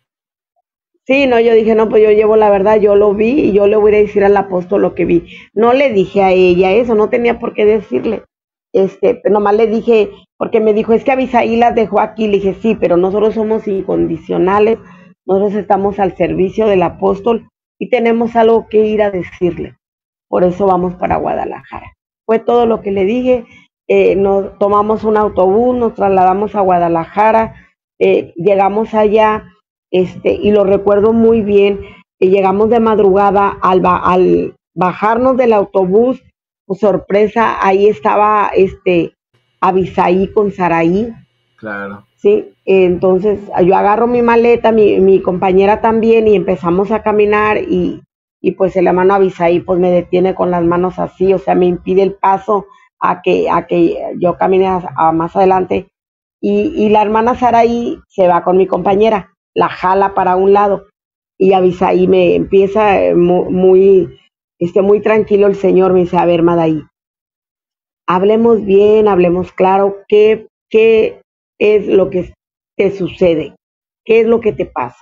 Sí, no, yo dije, no, pues yo llevo la verdad, yo lo vi y yo le voy a decir al apóstol lo que vi. No le dije a ella eso, no tenía por qué decirle. Este, nomás le dije, porque me dijo, es que Abisaí las dejó aquí. Le dije, sí, pero nosotros somos incondicionales, nosotros estamos al servicio del apóstol y tenemos algo que ir a decirle. Por eso vamos para Guadalajara. Fue todo lo que le dije. Eh, nos tomamos un autobús, nos trasladamos a Guadalajara, eh, llegamos allá. Este, y lo recuerdo muy bien, que llegamos de madrugada, al, ba al bajarnos del autobús, pues sorpresa, ahí estaba este Abisaí con Saraí. Claro. Sí, entonces yo agarro mi maleta, mi, mi compañera también, y empezamos a caminar, y, y pues el hermano Abisaí pues me detiene con las manos así, o sea, me impide el paso a que, a que yo camine a, a más adelante, y, y la hermana Saraí se va con mi compañera, la jala para un lado, y Abisaí me empieza muy, muy, este, muy tranquilo el Señor, me dice, a ver, Madaí, hablemos bien, hablemos claro, ¿qué, qué es lo que te sucede? ¿Qué es lo que te pasa?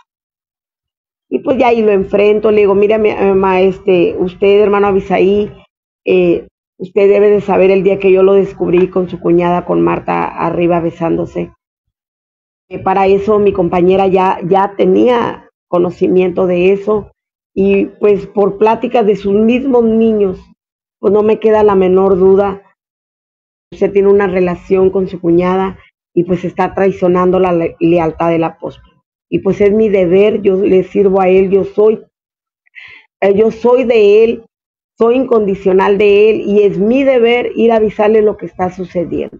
Y pues ya ahí lo enfrento, le digo, mira, este, usted, hermano Abisaí, eh, usted debe de saber el día que yo lo descubrí con su cuñada, con Marta, arriba besándose. Para eso mi compañera ya, ya tenía conocimiento de eso, y pues por pláticas de sus mismos niños, pues no me queda la menor duda, usted tiene una relación con su cuñada y pues está traicionando la le lealtad del apóstol. Y pues es mi deber, yo le sirvo a él, yo soy, eh, yo soy de él, soy incondicional de él, y es mi deber ir a avisarle lo que está sucediendo.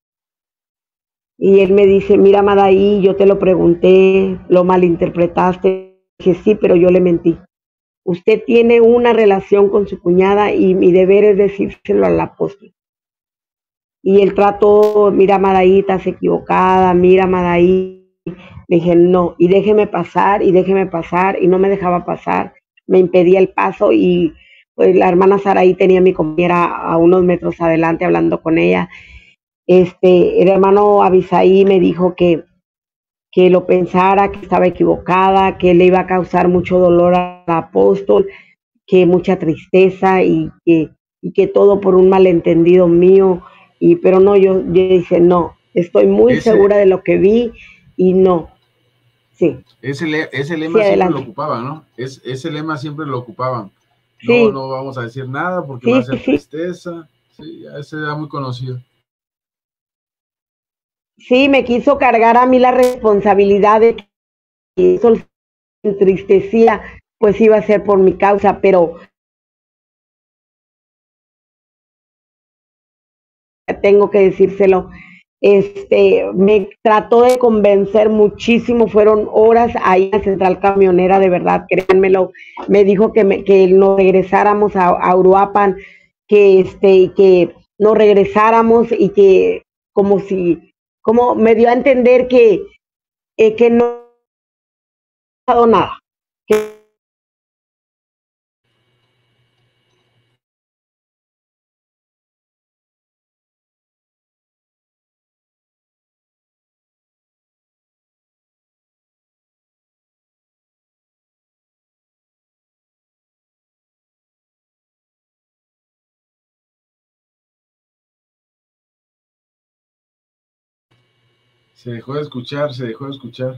Y él me dice, mira, Madaí, yo te lo pregunté, lo malinterpretaste. Dije, sí, pero yo le mentí. Usted tiene una relación con su cuñada y mi deber es decírselo al apóstol. Y él trató, mira, Madaí, estás equivocada, mira, Madaí. Le dije, no, y déjeme pasar, y déjeme pasar, y no me dejaba pasar. Me impedía el paso, y pues la hermana Saraí tenía a mi compañera a unos metros adelante hablando con ella. Este, el hermano Abisaí me dijo que, que lo pensara, que estaba equivocada, que le iba a causar mucho dolor al apóstol, que mucha tristeza, y que, y que todo por un malentendido mío, y pero no, yo, yo dije, no, estoy muy ese, segura de lo que vi, y no, sí. Ese, le, ese lema sí, siempre lo ocupaban, ¿no? Es, ese lema siempre lo ocupaban. No, sí. No vamos a decir nada porque sí, va a ser tristeza. Sí, ese era muy conocido. Sí, me quiso cargar a mí la responsabilidad de que eso me entristecía, pues iba a ser por mi causa, pero tengo que decírselo, este, me trató de convencer muchísimo, fueron horas ahí en la central camionera, de verdad, créanmelo, me dijo que, me, que nos regresáramos a, a Uruapan, que, este, que nos regresáramos y que como si, como me dio a entender que, eh, que no ha pasado nada. Que Se dejó de escuchar, se dejó de escuchar.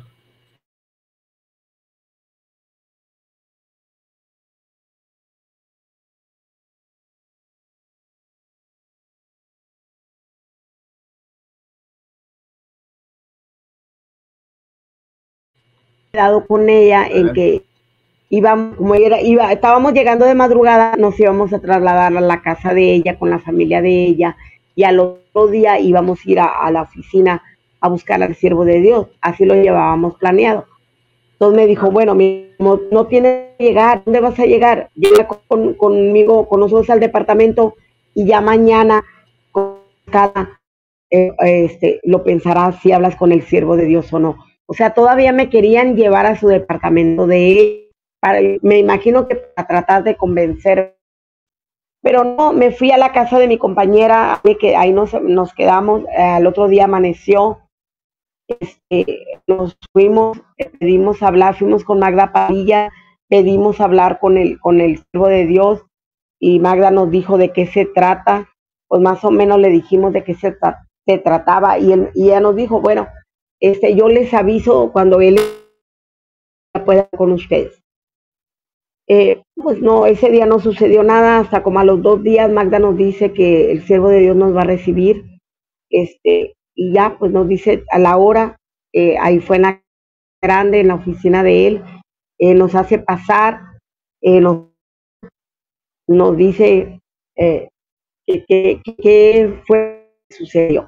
quedado con ella en que íbamos, como era, iba, estábamos llegando de madrugada, nos íbamos a trasladar a la casa de ella con la familia de ella y al otro día íbamos a ir a, a la oficina a buscar al siervo de Dios, así lo llevábamos planeado. Entonces me dijo, bueno, mi, no, no tienes que llegar, ¿dónde vas a llegar? Llega con, conmigo, con nosotros al departamento y ya mañana con cada, eh, este, lo pensarás si hablas con el siervo de Dios o no. O sea, todavía me querían llevar a su departamento de él, para, me imagino que para tratar de convencer, pero no, me fui a la casa de mi compañera, que ahí nos, nos quedamos, eh, al otro día amaneció, este, nos fuimos, pedimos hablar, fuimos con Magda Padilla, pedimos hablar con el, con el siervo de Dios y Magda nos dijo de qué se trata, pues más o menos le dijimos de qué se, tra se trataba y, él, y ella nos dijo, bueno, este, yo les aviso cuando él pueda con ustedes. Eh, pues no, ese día no sucedió nada, hasta como a los dos días Magda nos dice que el siervo de Dios nos va a recibir, este, y ya pues nos dice a la hora, eh, ahí fue en la grande, en la oficina de él, eh, nos hace pasar, eh, nos, nos dice eh, que, que, que fue que sucedió.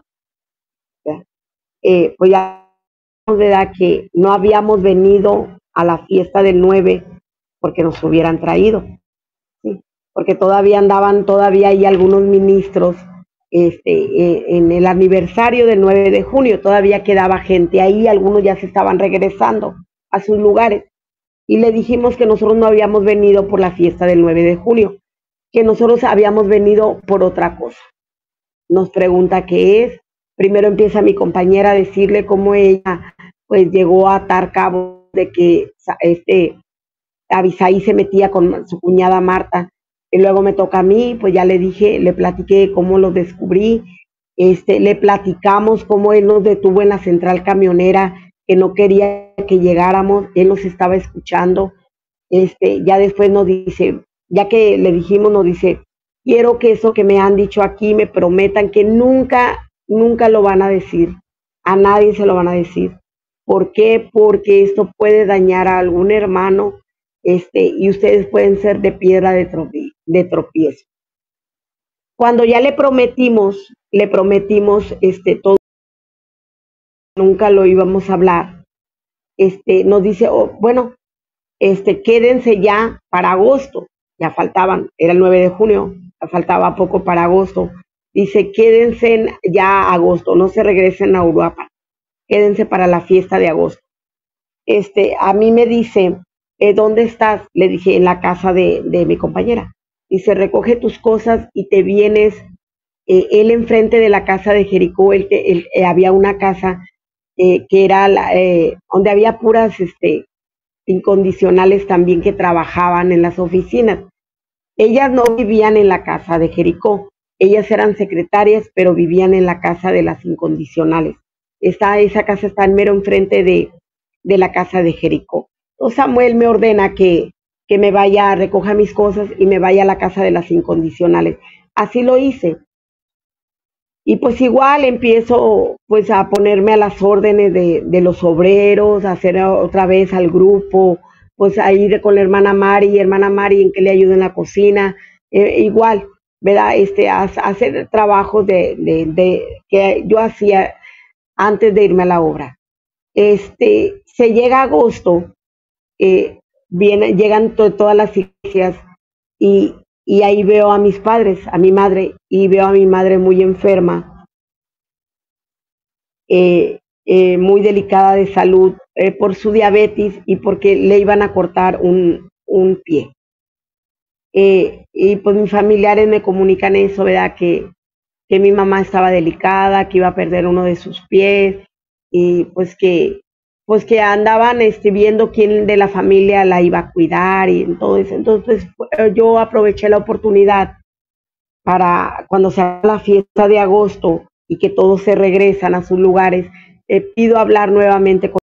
Eh, pues ya verdad que no habíamos venido a la fiesta del nueve porque nos hubieran traído, ¿sí? Porque todavía andaban, todavía hay algunos ministros, este, eh, en el aniversario del nueve de junio, todavía quedaba gente ahí, algunos ya se estaban regresando a sus lugares, y le dijimos que nosotros no habíamos venido por la fiesta del nueve de junio, que nosotros habíamos venido por otra cosa. Nos pregunta qué es, primero empieza mi compañera a decirle cómo ella pues llegó a atar cabo de que este Abisaí se metía con su cuñada Marta, y luego me toca a mí, pues ya le dije, le platiqué cómo lo descubrí, este, le platicamos cómo él nos detuvo en la central camionera, que no quería que llegáramos, él nos estaba escuchando, este, ya después nos dice, ya que le dijimos, nos dice, quiero que eso que me han dicho aquí me prometan que nunca, nunca lo van a decir, a nadie se lo van a decir. ¿Por qué? Porque esto puede dañar a algún hermano, este, y ustedes pueden ser de piedra de, tropi de tropiezo. Cuando ya le prometimos, le prometimos este, todo, nunca lo íbamos a hablar, este, nos dice, oh, bueno, este, quédense ya para agosto, ya faltaban, era el nueve de junio, ya faltaba poco para agosto, dice, quédense ya agosto, no se regresen a Uruapan, quédense para la fiesta de agosto. Este, a mí me dice, eh, ¿dónde estás? Le dije, en la casa de, de mi compañera. Dice, recoge tus cosas y te vienes, eh, él enfrente de la casa de Jericó, él, él, eh, había una casa eh, que era, la, eh, donde había puras, este, incondicionales también que trabajaban en las oficinas. Ellas no vivían en la casa de Jericó, ellas eran secretarias, pero vivían en la casa de las incondicionales. Está, esa casa está en mero enfrente de, de la casa de Jericó. Entonces Samuel me ordena que, que me vaya, recoja mis cosas y me vaya a la casa de las incondicionales. Así lo hice. Y pues igual empiezo pues a ponerme a las órdenes de, de los obreros, a hacer otra vez al grupo, pues a ir con la hermana Mari, hermana Mari en que le ayude en la cocina, eh, igual, ¿verdad? Este, a, a hacer trabajos de, de, de, que yo hacía antes de irme a la obra. Este, se llega agosto, eh, viene, llegan to, todas las iglesias y y ahí veo a mis padres, a mi madre, y veo a mi madre muy enferma, eh, eh, muy delicada de salud eh, por su diabetes y porque le iban a cortar un, un pie. Eh, y pues mis familiares me comunican eso, ¿verdad? Que, que mi mamá estaba delicada, que iba a perder uno de sus pies y pues que pues que andaban este, viendo quién de la familia la iba a cuidar y todo eso. Entonces pues, yo aproveché la oportunidad para cuando se haga la fiesta de agosto y que todos se regresan a sus lugares, eh, pido hablar nuevamente con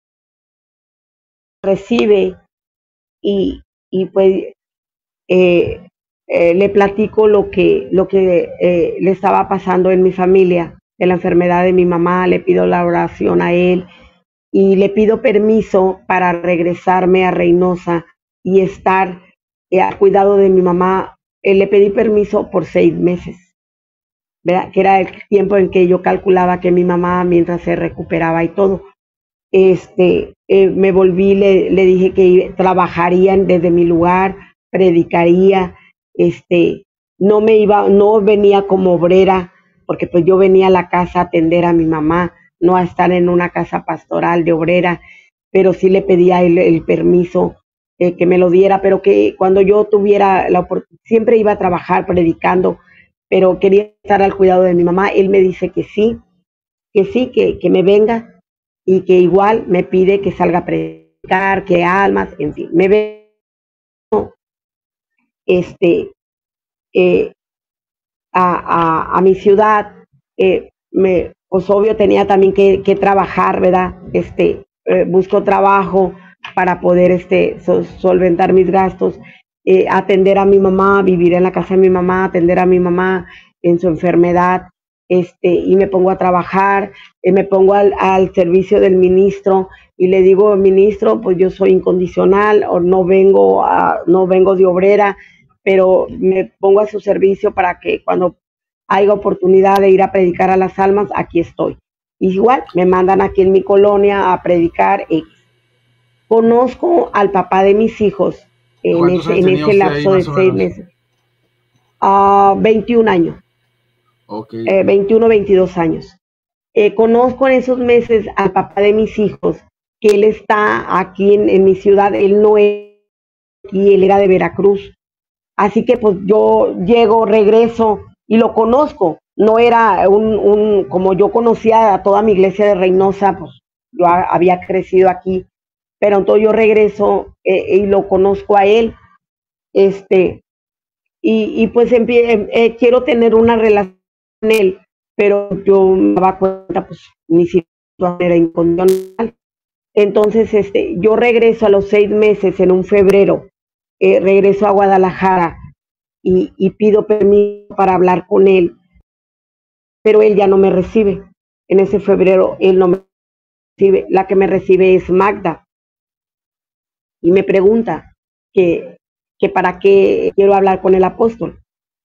recibe y, y pues eh, eh, le platico lo que, lo que eh, le estaba pasando en mi familia, de la enfermedad de mi mamá, le pido la oración a él y le pido permiso para regresarme a Reynosa y estar eh, al cuidado de mi mamá. Eh, le pedí permiso por seis meses, ¿verdad? Que era el tiempo en que yo calculaba que mi mamá mientras se recuperaba y todo. Este, eh, me volví, le, le dije que trabajarían desde mi lugar, predicaría, este, no me iba, no venía como obrera, porque pues yo venía a la casa a atender a mi mamá, no a estar en una casa pastoral de obrera, pero sí le pedía el, el permiso eh, que me lo diera, pero que cuando yo tuviera la oportunidad, siempre iba a trabajar predicando, pero quería estar al cuidado de mi mamá. Él me dice que sí, que sí, que, que me venga y que igual me pide que salga a predicar, que almas, en fin, me ve este, eh, a, a, a, mi ciudad, eh, me, pues obvio tenía también que, que trabajar, ¿verdad? Este, eh, busco trabajo para poder este, so, solventar mis gastos, eh, atender a mi mamá, vivir en la casa de mi mamá, atender a mi mamá en su enfermedad, este, y me pongo a trabajar, eh, me pongo al, al servicio del ministro y le digo, ministro, pues yo soy incondicional o no vengo, a, no vengo de obrera, pero me pongo a su servicio para que cuando haya oportunidad de ir a predicar a las almas, aquí estoy. Igual, me mandan aquí en mi colonia a predicar. Eh, conozco al papá de mis hijos en ese, en ese lapso de seis meses. Uh, veintiún años. Okay. Eh, veintiuno, veintidós años. Eh, conozco en esos meses al papá de mis hijos, que él está aquí en, en mi ciudad, él no es aquí, él era de Veracruz. Así que pues yo llego, regreso y lo conozco. No era un, un como yo conocía a toda mi iglesia de Reynosa, pues yo a, había crecido aquí, pero entonces yo regreso eh, y lo conozco a él, este, y, y pues eh, eh, quiero tener una relación con él, pero yo me daba cuenta, pues mi situación era incondicional. Entonces, este, yo regreso a los seis meses, en un febrero, eh, regreso a Guadalajara y, y pido permiso para hablar con él, pero él ya no me recibe. En ese febrero él no me recibe. La que me recibe es Magda y me pregunta que, que para qué quiero hablar con el apóstol.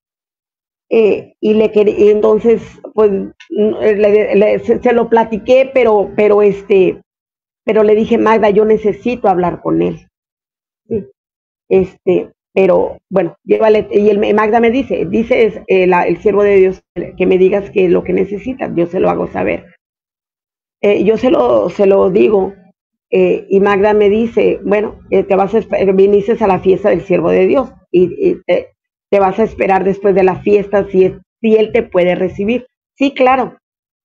Eh, y le y entonces pues le, le, se, se lo platiqué, pero pero este pero le dije, Magda, yo necesito hablar con él. Sí. Este, pero bueno, llévale, y el, Magda me dice, dice eh, la, el siervo de Dios que me digas que es lo que necesitas, yo se lo hago saber. Eh, yo se lo, se lo digo, eh, y Magda me dice, bueno, eh, te vas a viniste a la fiesta del siervo de Dios, y, y te, te vas a esperar después de la fiesta si, si él te puede recibir. Sí, claro.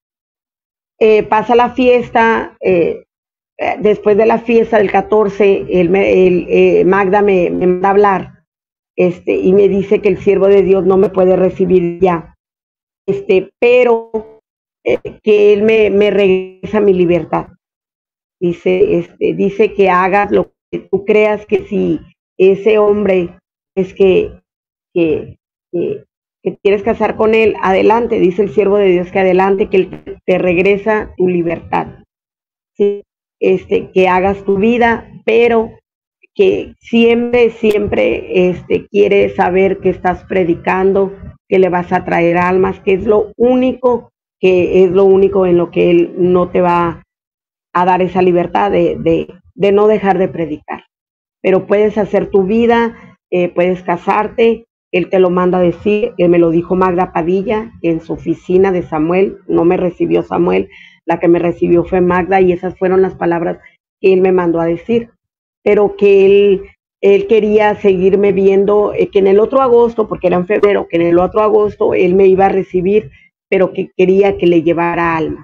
Eh, pasa la fiesta, eh, después de la fiesta del catorce, el, el, eh, Magda me, me manda a hablar, este, y me dice que el siervo de Dios no me puede recibir ya, este, pero eh, que él me, me regresa mi libertad. Dice, este, dice que hagas lo que tú creas, que si ese hombre es que, que, que, que quieres casar con él, adelante, dice el siervo de Dios que adelante, que él te regresa tu libertad. ¿Sí? Este, que hagas tu vida, pero que siempre, siempre este, quiere saber que estás predicando, que le vas a traer almas, que es lo único, que es lo único en lo que él no te va a dar esa libertad de, de, de no dejar de predicar. Pero puedes hacer tu vida, eh, puedes casarte, Él te lo manda a decir, él me lo dijo Magda Padilla en su oficina de Samuel, no me recibió Samuel, la que me recibió fue Magda y esas fueron las palabras que él me mandó a decir, pero que él, él quería seguirme viendo, eh, que en el otro agosto, porque era en febrero, que en el otro agosto él me iba a recibir, pero que quería que le llevara almas.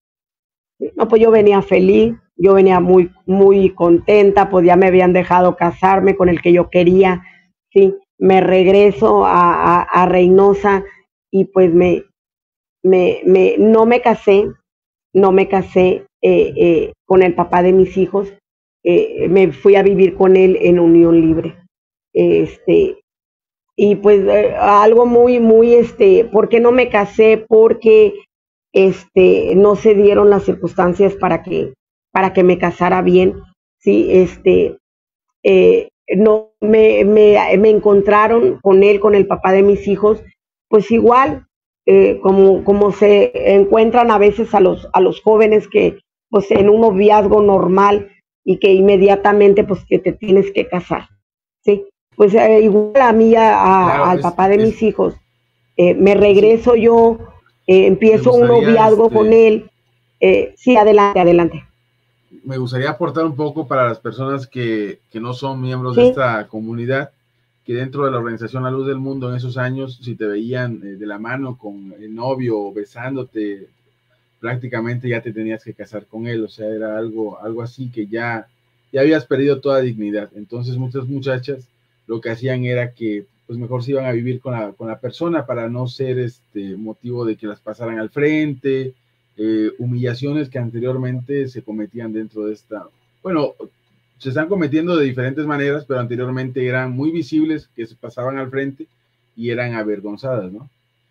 No, pues yo venía feliz, yo venía muy, muy contenta, pues ya me habían dejado casarme con el que yo quería, sí, me regreso a, a, a Reynosa y pues me, me, me, no me casé, no me casé eh, eh, con el papá de mis hijos, eh, me fui a vivir con él en unión libre. Este, y pues eh, algo muy, muy, este, ¿por qué no me casé? Porque este, no se dieron las circunstancias para que, para que me casara bien, sí, este, eh, no, me, me, me encontraron con él, con el papá de mis hijos, pues igual, eh, como, como se encuentran a veces a los, a los jóvenes que, pues en un noviazgo normal y que inmediatamente, pues que te tienes que casar, ¿sí? Pues eh, igual a mí, a, a, Claro, al es, papá de es, mis hijos, eh, me sí, regreso yo, eh, me empiezo un gustaría, noviazgo con este, él, eh, sí, adelante, adelante. me gustaría aportar un poco para las personas que, que no son miembros de Sí, esta comunidad, que dentro de la organización La Luz del Mundo en esos años, si te veían eh, de la mano con el novio o besándote, prácticamente ya te tenías que casar con él, o sea, era algo, algo así que ya, ya habías perdido toda dignidad. Entonces muchas muchachas lo que hacían era que pues mejor se iban a vivir con la, con la persona para no ser este motivo de que las pasaran al frente, eh, humillaciones que anteriormente se cometían dentro de esta, bueno, se están cometiendo de diferentes maneras, pero anteriormente eran muy visibles, que se pasaban al frente y eran avergonzadas, ¿no?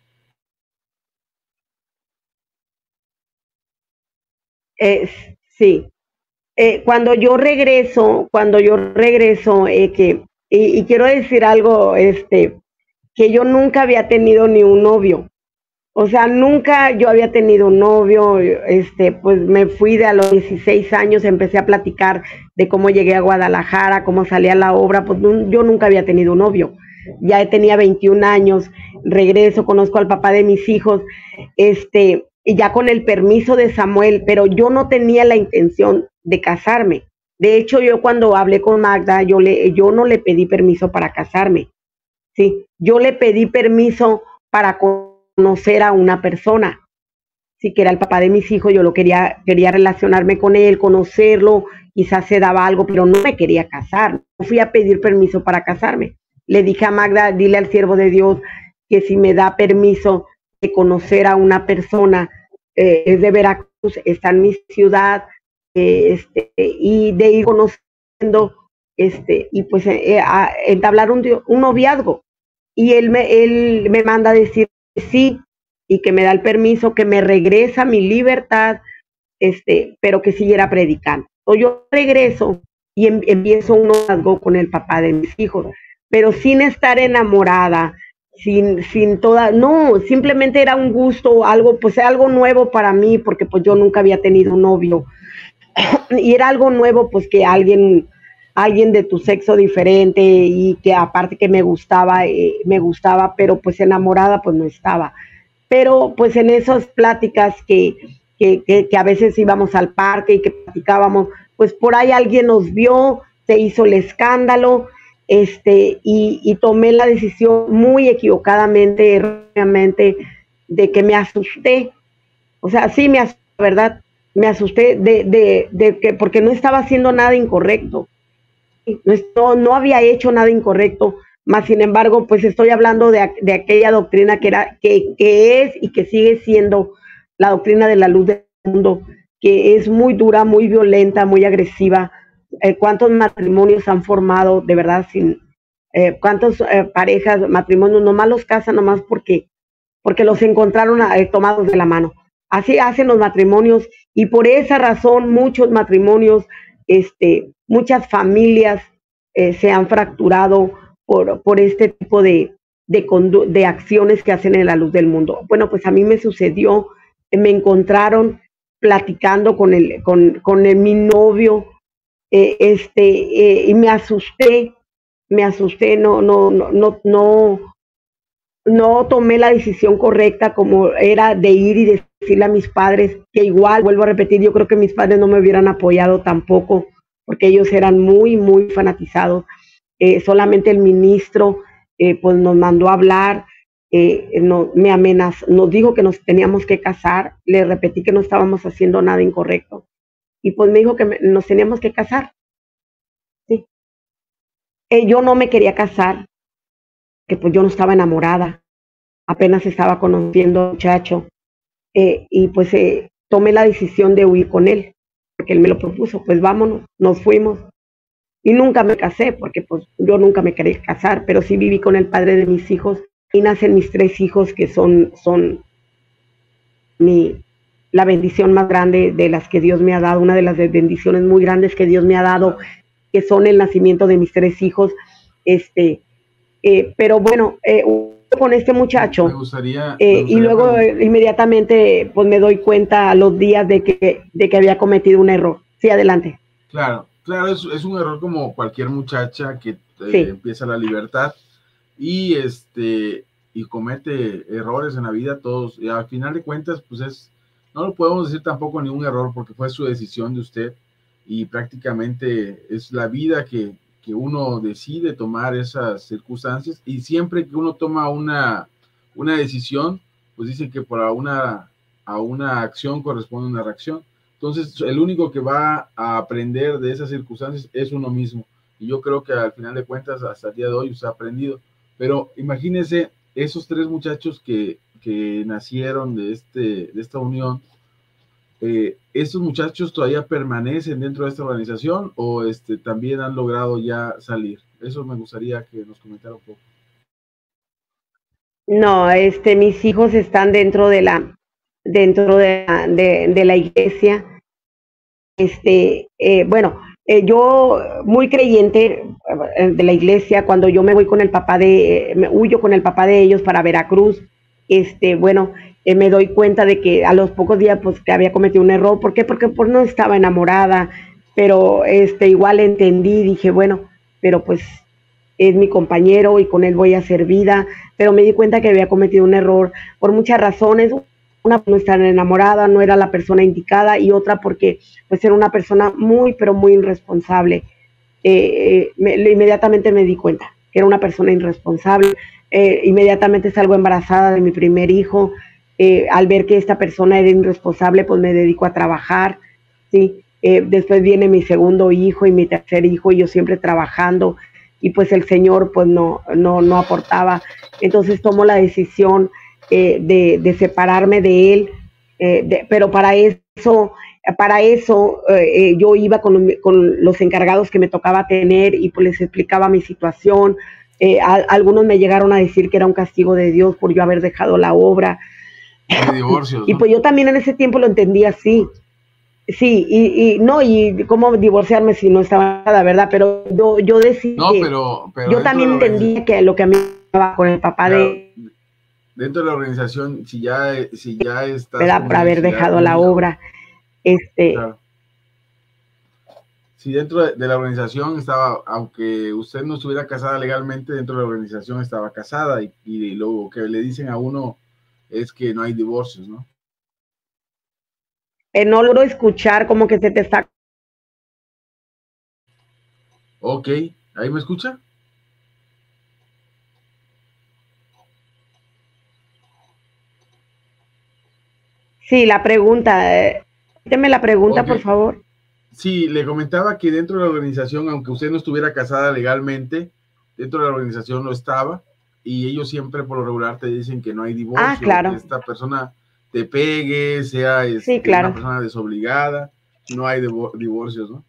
eh, sí. Eh, cuando yo regreso, cuando yo regreso, eh, que, y, y quiero decir algo, este, que yo nunca había tenido ni un novio. O sea, nunca yo había tenido un novio, este, pues me fui de a los dieciséis años, empecé a platicar de cómo llegué a Guadalajara, cómo salía la obra, pues yo nunca había tenido un novio. Ya tenía veintiún años, regreso, conozco al papá de mis hijos, este, y ya con el permiso de Samuel, pero yo no tenía la intención de casarme. De hecho, yo cuando hablé con Magda, yo, le, yo no le pedí permiso para casarme, ¿sí? Yo le pedí permiso para conocer a una persona, sí, que era el papá de mis hijos, yo lo quería, quería relacionarme con él, conocerlo, quizás se daba algo, pero no me quería casar, no fui a pedir permiso para casarme. Le dije a Magda, dile al siervo de Dios que si me da permiso de conocer a una persona, eh, es de Veracruz, está en mi ciudad, eh, este, y de ir conociendo, este, y pues eh, a entablar un, un noviazgo. Y él me, él me manda a decir sí, y que me da el permiso, que me regresa mi libertad, este, pero que siguiera predicando. Entonces yo regreso y em, empiezo un noviazgo con el papá de mis hijos, pero sin estar enamorada, sin, sin toda, no, simplemente era un gusto, algo, pues algo nuevo para mí, porque pues yo nunca había tenido un novio, y era algo nuevo, pues que alguien, alguien de tu sexo diferente y que aparte que me gustaba, eh, me gustaba, pero pues enamorada pues no estaba. Pero pues en esas pláticas que, que, que, que a veces íbamos al parque y que platicábamos, pues por ahí alguien nos vio, se hizo el escándalo, este, y, y tomé la decisión muy equivocadamente, realmente, de que me asusté. O sea, sí me asusté, ¿verdad? Me asusté de, de, de que, porque no estaba haciendo nada incorrecto. No, no había hecho nada incorrecto, más sin embargo, pues estoy hablando de, de aquella doctrina que, era, que, que es y que sigue siendo la doctrina de la luz del mundo, que es muy dura, muy violenta, muy agresiva. Eh, ¿Cuántos matrimonios han formado de verdad sin, eh, cuántas eh, parejas, matrimonios, nomás los casan nomás porque, porque los encontraron eh, tomados de la mano? Así hacen los matrimonios y por esa razón muchos matrimonios, este, muchas familias eh, se han fracturado por, por este tipo de, de, de acciones que hacen en la luz del mundo. Bueno, pues a mí me sucedió, me encontraron platicando con, el, con, con el, mi novio, eh, este, eh, y me asusté, me asusté, no, no, no, no, no, no tomé la decisión correcta como era de ir y decirle a mis padres, que igual, vuelvo a repetir, yo creo que mis padres no me hubieran apoyado tampoco, porque ellos eran muy, muy fanatizados. Eh, solamente el ministro eh, pues nos mandó a hablar, eh, no, me amenazó, nos dijo que nos teníamos que casar, le repetí que no estábamos haciendo nada incorrecto, y pues me dijo que me, nos teníamos que casar. Sí. Eh, yo no me quería casar, que pues yo no estaba enamorada, apenas estaba conociendo al muchacho, eh, y pues eh, tomé la decisión de huir con él, porque él me lo propuso, pues vámonos, nos fuimos, y nunca me casé, porque pues yo nunca me quería casar, pero sí viví con el padre de mis hijos, y nacen mis tres hijos, que son, son mi, la bendición más grande de las que Dios me ha dado, una de las bendiciones muy grandes que Dios me ha dado, que son el nacimiento de mis tres hijos, este, eh, pero bueno, eh, con este muchacho, me gustaría, eh, me gustaría y luego eh, inmediatamente pues me doy cuenta a los días de que, de que había cometido un error. Sí, adelante. Claro, claro, es, es un error como cualquier muchacha que eh, Sí. empieza la libertad y este y comete errores en la vida todos, y al final de cuentas pues es, no lo podemos decir tampoco ningún error porque fue su decisión de usted y prácticamente es la vida que, que uno decide tomar esas circunstancias, y siempre que uno toma una, una decisión, pues dicen que por a una, a una acción corresponde una reacción. Entonces, el único que va a aprender de esas circunstancias es uno mismo. Y yo creo que al final de cuentas, hasta el día de hoy, usted ha aprendido. Pero imagínense esos tres muchachos que, que nacieron de, este, de esta unión. Eh, ¿Estos muchachos todavía permanecen dentro de esta organización o este, también han logrado ya salir? Eso me gustaría que nos comentara un poco. No, este, mis hijos están dentro de la, dentro de la, de, de la iglesia. Este, eh, bueno, eh, yo muy creyente eh, de la iglesia, cuando yo me voy con el papá de, eh, me huyo con el papá de ellos para Veracruz, este, bueno, eh, me doy cuenta de que a los pocos días pues que había cometido un error. ¿Por qué? Porque pues no estaba enamorada, pero este, igual entendí, dije, bueno, pero pues es mi compañero y con él voy a hacer vida, pero me di cuenta que había cometido un error por muchas razones. Una, no estar enamorada, no era la persona indicada, y otra porque pues era una persona muy, pero muy irresponsable. Eh, me, inmediatamente me di cuenta que era una persona irresponsable. Eh, inmediatamente salgo embarazada de mi primer hijo. Eh, al ver que esta persona era irresponsable, pues me dedico a trabajar, ¿sí? Eh, después viene mi segundo hijo y mi tercer hijo, y yo siempre trabajando, y pues el Señor pues no, no, no aportaba. Entonces tomo la decisión Eh, de, de separarme de él, eh, de, pero para eso, para eso eh, yo iba con, con los encargados que me tocaba tener y pues les explicaba mi situación. Eh, a, algunos me llegaron a decir que era un castigo de Dios por yo haber dejado la obra. De divorcios, ¿no? Y pues yo también en ese tiempo lo entendía así. Sí, y, y no, y cómo divorciarme si no estaba nada, ¿verdad? Pero yo, yo decía no, que pero, pero yo también entendía que lo que a mí estaba con el papá claro, de dentro de la organización, si ya, si ya estás ¿verdad? Por haber dejado la obra. Este, claro. Si dentro de, de la organización estaba, aunque usted no estuviera casada legalmente, dentro de la organización estaba casada, y, y lo que le dicen a uno es que no hay divorcios, ¿no? Eh, no logro escuchar, como que se te está. Ok, ¿ahí me escucha? Sí, la pregunta, eh, deme la pregunta, okay, por favor. Sí, le comentaba que dentro de la organización, aunque usted no estuviera casada legalmente, dentro de la organización lo estaba, y ellos siempre por lo regular te dicen que no hay divorcio, ah, claro, que esta persona te pegue, sea este, sí, claro, una persona desobligada, no hay divorcios, ¿no?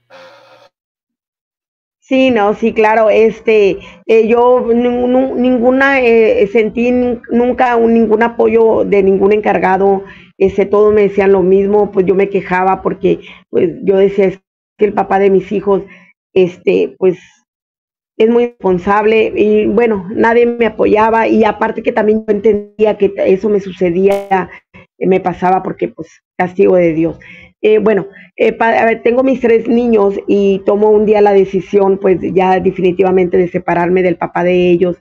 Sí, no, sí, claro, este, eh, yo ninguna, eh, sentí nunca un, ningún apoyo de ningún encargado, ese, todos me decían lo mismo, pues yo me quejaba porque, pues yo decía, es que el papá de mis hijos, este, pues es muy responsable, y bueno, nadie me apoyaba, y aparte que también yo entendía que eso me sucedía, me pasaba porque, pues, castigo de Dios. Eh, bueno, eh, pa, a ver, tengo mis tres niños y tomo un día la decisión, pues ya definitivamente de separarme del papá de ellos,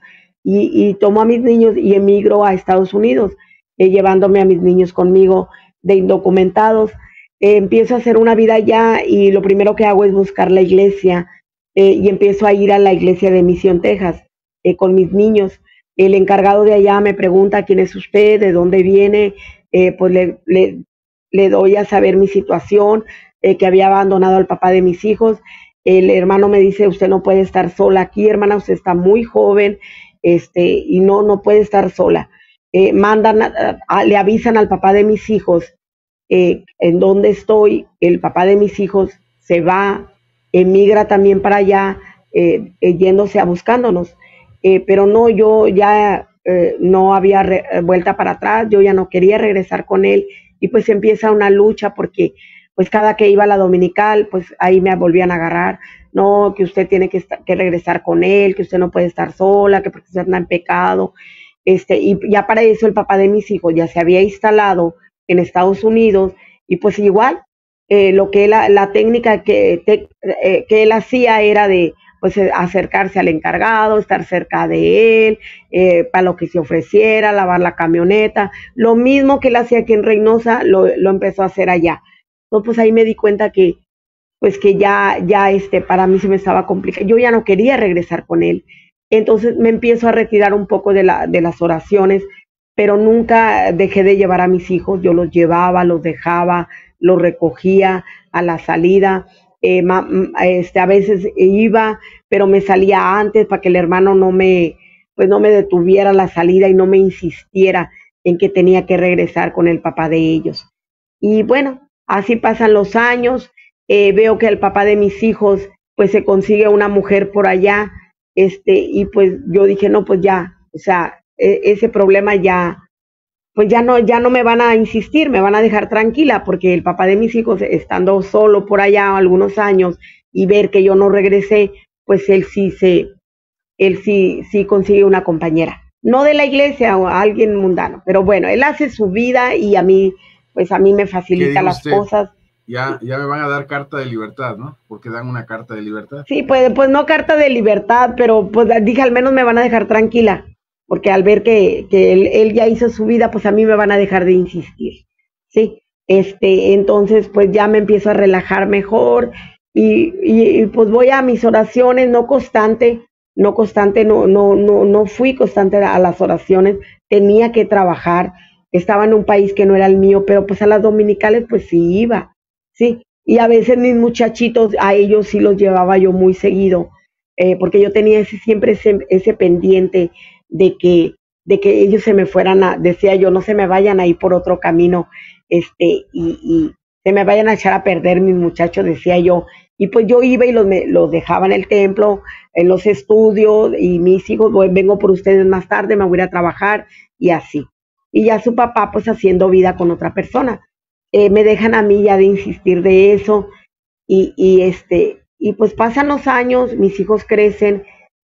y, y tomo a mis niños y emigro a Estados Unidos, eh, llevándome a mis niños conmigo de indocumentados. Eh, empiezo a hacer una vida allá y lo primero que hago es buscar la iglesia, eh, y empiezo a ir a la iglesia de Misión, Texas, eh, con mis niños. El encargado de allá me pregunta quién es usted, de dónde viene, eh, pues le, le, le doy a saber mi situación, eh, que había abandonado al papá de mis hijos. El hermano me dice, usted no puede estar sola aquí, hermana, usted está muy joven, este, y no, no puede estar sola. Eh, mandan, a, a, le avisan al papá de mis hijos eh, en dónde estoy. El papá de mis hijos se va, emigra también para allá, eh, eh, yéndose a buscándonos. Eh, pero no, yo ya eh, no había re, vuelta para atrás, yo ya no quería regresar con él, y pues empieza una lucha porque pues cada que iba a la dominical, pues ahí me volvían a agarrar, no, que usted tiene que, estar, que regresar con él, que usted no puede estar sola, que porque usted anda en pecado, este, y ya para eso el papá de mis hijos ya se había instalado en Estados Unidos, y pues igual, eh, lo que la, la técnica que, te, eh, que él hacía era de pues acercarse al encargado, estar cerca de él, eh, para lo que se ofreciera, lavar la camioneta, lo mismo que él hacía aquí en Reynosa, lo, lo empezó a hacer allá. Entonces, pues ahí me di cuenta que, pues que ya, ya este, para mí se me estaba complicando, yo ya no quería regresar con él, entonces me empiezo a retirar un poco de, la, de las oraciones, pero nunca dejé de llevar a mis hijos, yo los llevaba, los dejaba, los recogía a la salida. Eh, ma, este, a veces iba, pero me salía antes para que el hermano no me, pues no me detuviera la salida y no me insistiera en que tenía que regresar con el papá de ellos. Y bueno, así pasan los años, eh, veo que el papá de mis hijos pues se consigue una mujer por allá, este, y pues yo dije, no, pues ya, o sea, e ese problema ya, pues ya no, ya no me van a insistir, me van a dejar tranquila, porque el papá de mis hijos, estando solo por allá algunos años y ver que yo no regresé, pues él sí se, él sí, sí consigue una compañera, no de la iglesia o a alguien mundano, pero bueno, él hace su vida y a mí, pues a mí me facilita las usted? cosas. Ya, ya me van a dar carta de libertad, ¿no? Porque dan una carta de libertad. Sí, pues, pues no carta de libertad, pero pues dije, al menos me van a dejar tranquila, porque al ver que, que él, él ya hizo su vida, pues a mí me van a dejar de insistir, ¿sí? Este, entonces, pues ya me empiezo a relajar mejor y, y, y pues voy a mis oraciones, no constante, no constante, no, no, no, no fui constante a las oraciones, tenía que trabajar, estaba en un país que no era el mío, pero pues a las dominicales pues sí iba, ¿sí? Y a veces mis muchachitos, a ellos sí los llevaba yo muy seguido, eh, porque yo tenía ese, siempre ese, ese pendiente de que, de que ellos se me fueran a, decía yo, no se me vayan a ir por otro camino, este, y, y se me vayan a echar a perder mis muchachos, decía yo. Y pues yo iba y los, me, los dejaba en el templo, en los estudios, y mis hijos, voy, vengo por ustedes más tarde, me voy a ir a trabajar, y así. Y ya su papá pues haciendo vida con otra persona. Eh, me dejan a mí ya de insistir de eso, y, y este, y pues pasan los años, mis hijos crecen,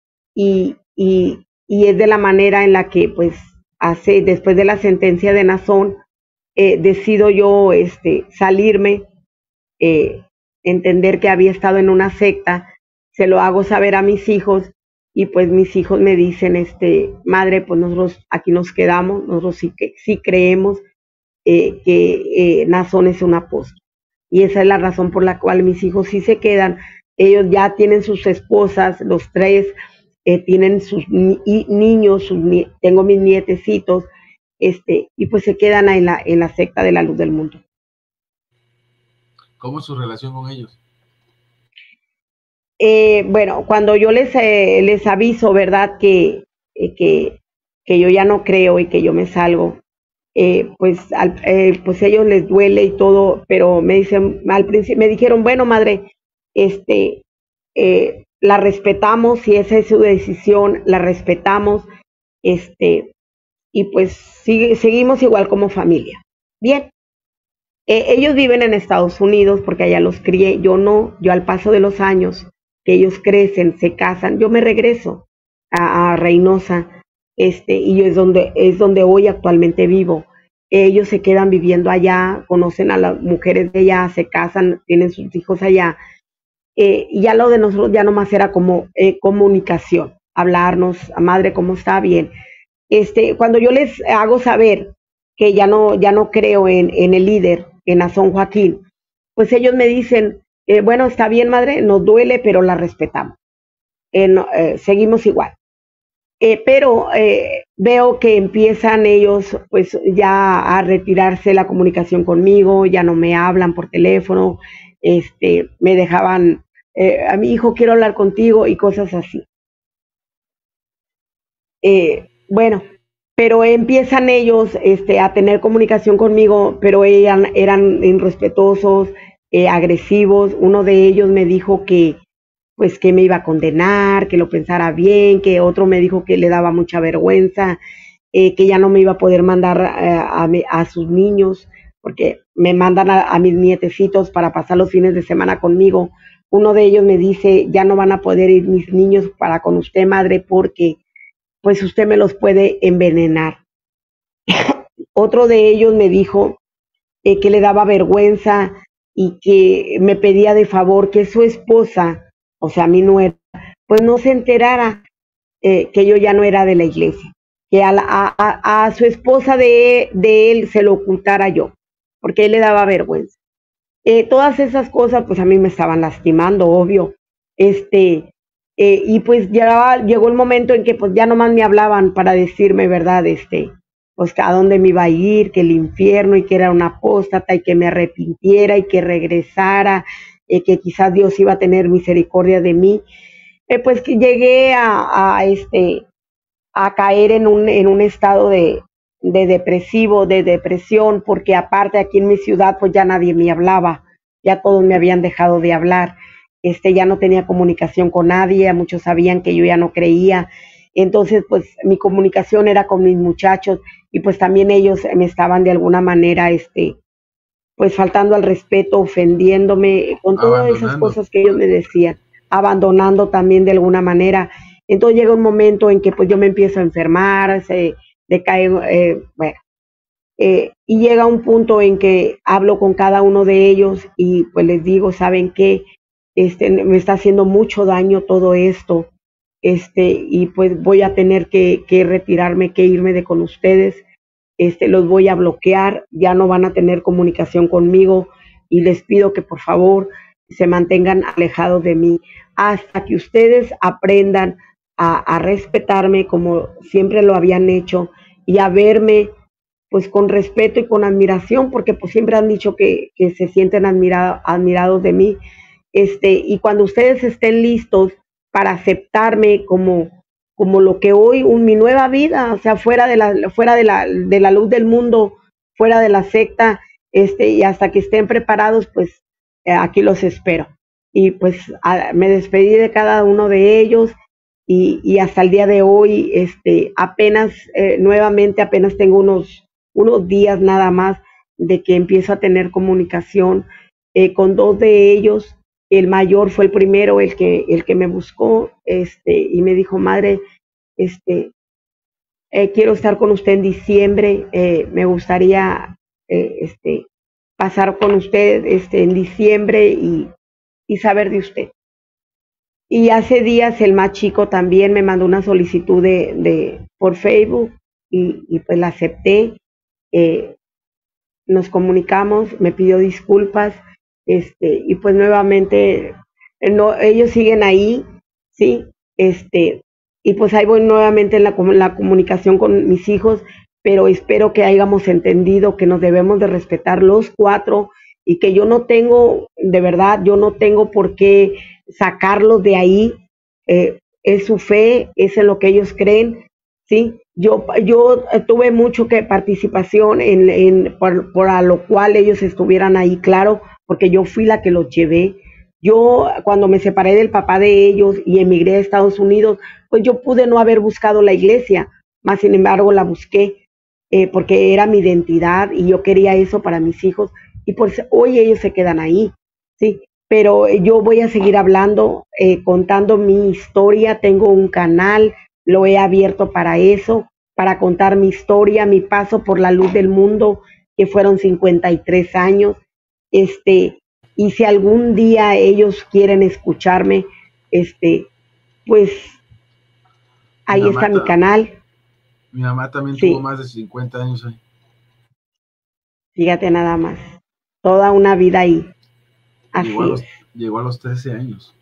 y, y, y es de la manera en la que pues hace, después de la sentencia de Nazón, eh, decido yo este, salirme, eh, entender que había estado en una secta, se lo hago saber a mis hijos, y pues mis hijos me dicen, este, madre, pues nosotros aquí nos quedamos, nosotros sí, que, sí creemos eh, que eh, Nazón es un apóstol, y esa es la razón por la cual mis hijos sí se quedan. Ellos ya tienen sus esposas, los tres, eh, tienen sus ni niños, sus ni tengo mis nietecitos, este, y pues se quedan en la, en la secta de la luz del mundo. ¿Cómo es su relación con ellos? Eh, bueno, cuando yo les, eh, les aviso, ¿verdad? Que, eh, que, que yo ya no creo y que yo me salgo, eh, pues, al, eh, pues a ellos les duele y todo, pero me dicen, al principio me dijeron, bueno, madre, este, eh, la respetamos, si esa es su decisión, la respetamos, este, y pues sigue, seguimos igual como familia. Bien. Eh, ellos viven en Estados Unidos porque allá los crié, yo no, yo al paso de los años, que ellos crecen, se casan, yo me regreso a, a Reynosa, este, y yo es donde, es donde hoy actualmente vivo. Ellos se quedan viviendo allá, conocen a las mujeres de allá, se casan, tienen sus hijos allá, eh, y ya lo de nosotros ya nomás era como eh, comunicación, hablarnos, madre, ¿cómo está? Bien. Este, cuando yo les hago saber que ya no, ya no creo en, en el líder, en Azón Joaquín, pues ellos me dicen, eh, bueno, está bien, madre, nos duele, pero la respetamos. Eh, no, eh, seguimos igual. Eh, pero eh, veo que empiezan ellos pues ya a retirarse la comunicación conmigo, ya no me hablan por teléfono, este, me dejaban, eh, a mi hijo quiero hablar contigo y cosas así. Eh, bueno, pero empiezan ellos este, a tener comunicación conmigo, pero eran, eran irrespetuosos, eh, agresivos. Uno de ellos me dijo que pues que me iba a condenar, que lo pensara bien, que otro me dijo que le daba mucha vergüenza, eh, que ya no me iba a poder mandar eh, a, a, sus niños, porque me mandan a, a mis nietecitos para pasar los fines de semana conmigo. Uno de ellos me dice, ya no van a poder ir mis niños para con usted, madre, porque pues usted me los puede envenenar. Otro de ellos me dijo eh, que le daba vergüenza y que me pedía de favor que su esposa, o sea, mi nuera, pues no se enterara eh, que yo ya no era de la iglesia, que a, la, a, a, a su esposa de, de él se lo ocultara yo, porque él le daba vergüenza. Eh, todas esas cosas, pues a mí me estaban lastimando, obvio. Este, eh, y pues ya llegó el momento en que pues ya nomás me hablaban para decirme, ¿verdad? Este, pues a dónde me iba a ir, que el infierno y que era una apóstata y que me arrepintiera y que regresara, eh, que quizás Dios iba a tener misericordia de mí. Eh, pues que llegué a, a, este, a caer en un, en un estado de, de depresivo, de depresión, porque aparte aquí en mi ciudad pues ya nadie me hablaba, ya todos me habían dejado de hablar, este, ya no tenía comunicación con nadie, muchos sabían que yo ya no creía, entonces pues mi comunicación era con mis muchachos y pues también ellos me estaban de alguna manera, este, pues faltando al respeto, ofendiéndome, con todas esas cosas que ellos me decían, abandonando también de alguna manera. Entonces llega un momento en que pues yo me empiezo a enfermar, se decae, eh, bueno, eh, y llega un punto en que hablo con cada uno de ellos y pues les digo, ¿saben qué? Este, me está haciendo mucho daño todo esto, este, y pues voy a tener que, que retirarme, que irme de con ustedes. Este, los voy a bloquear, ya no van a tener comunicación conmigo y les pido que por favor se mantengan alejados de mí hasta que ustedes aprendan a, a respetarme como siempre lo habían hecho y a verme pues con respeto y con admiración, porque pues siempre han dicho que, que se sienten admirado, admirados de mí. Este, y cuando ustedes estén listos para aceptarme como como lo que hoy, un, mi nueva vida, o sea, fuera de la, fuera de la, de la luz del mundo, fuera de la secta, este, y hasta que estén preparados, pues eh, aquí los espero. Y pues a, me despedí de cada uno de ellos y, y hasta el día de hoy, este, apenas, eh, nuevamente, apenas tengo unos, unos días nada más de que empiezo a tener comunicación eh, con dos de ellos. El mayor fue el primero, el que, el que me buscó, este, y me dijo, madre, este, eh, quiero estar con usted en diciembre, eh, me gustaría, eh, este, pasar con usted, este, en diciembre y, y saber de usted. Y hace días el más chico también me mandó una solicitud de, de por Facebook y, y pues la acepté, eh, nos comunicamos, me pidió disculpas, este, y pues nuevamente, no, ellos siguen ahí, sí, este, y pues ahí voy nuevamente en la, la comunicación con mis hijos, pero espero que hayamos entendido que nos debemos de respetar los cuatro y que yo no tengo, de verdad, yo no tengo por qué sacarlos de ahí, eh, es su fe, es en lo que ellos creen, sí. Yo, yo tuve mucho que participación en, en por, por a lo cual ellos estuvieran ahí, claro, porque yo fui la que los llevé. Yo, cuando me separé del papá de ellos y emigré a Estados Unidos, pues yo pude no haber buscado la iglesia, más sin embargo la busqué, eh, porque era mi identidad y yo quería eso para mis hijos, y pues hoy ellos se quedan ahí, sí. Pero yo voy a seguir hablando, eh, contando mi historia, tengo un canal, lo he abierto para eso, para contar mi historia, mi paso por la luz del mundo, que fueron cincuenta y tres años, este, y si algún día ellos quieren escucharme, este, pues Mi Ahí está mamá, mi ta- canal. mi mamá también tuvo Sí, más de cincuenta años ahí. fíjate nada más. Toda una vida ahí. Llegó a Así es. los, llegó a los trece años.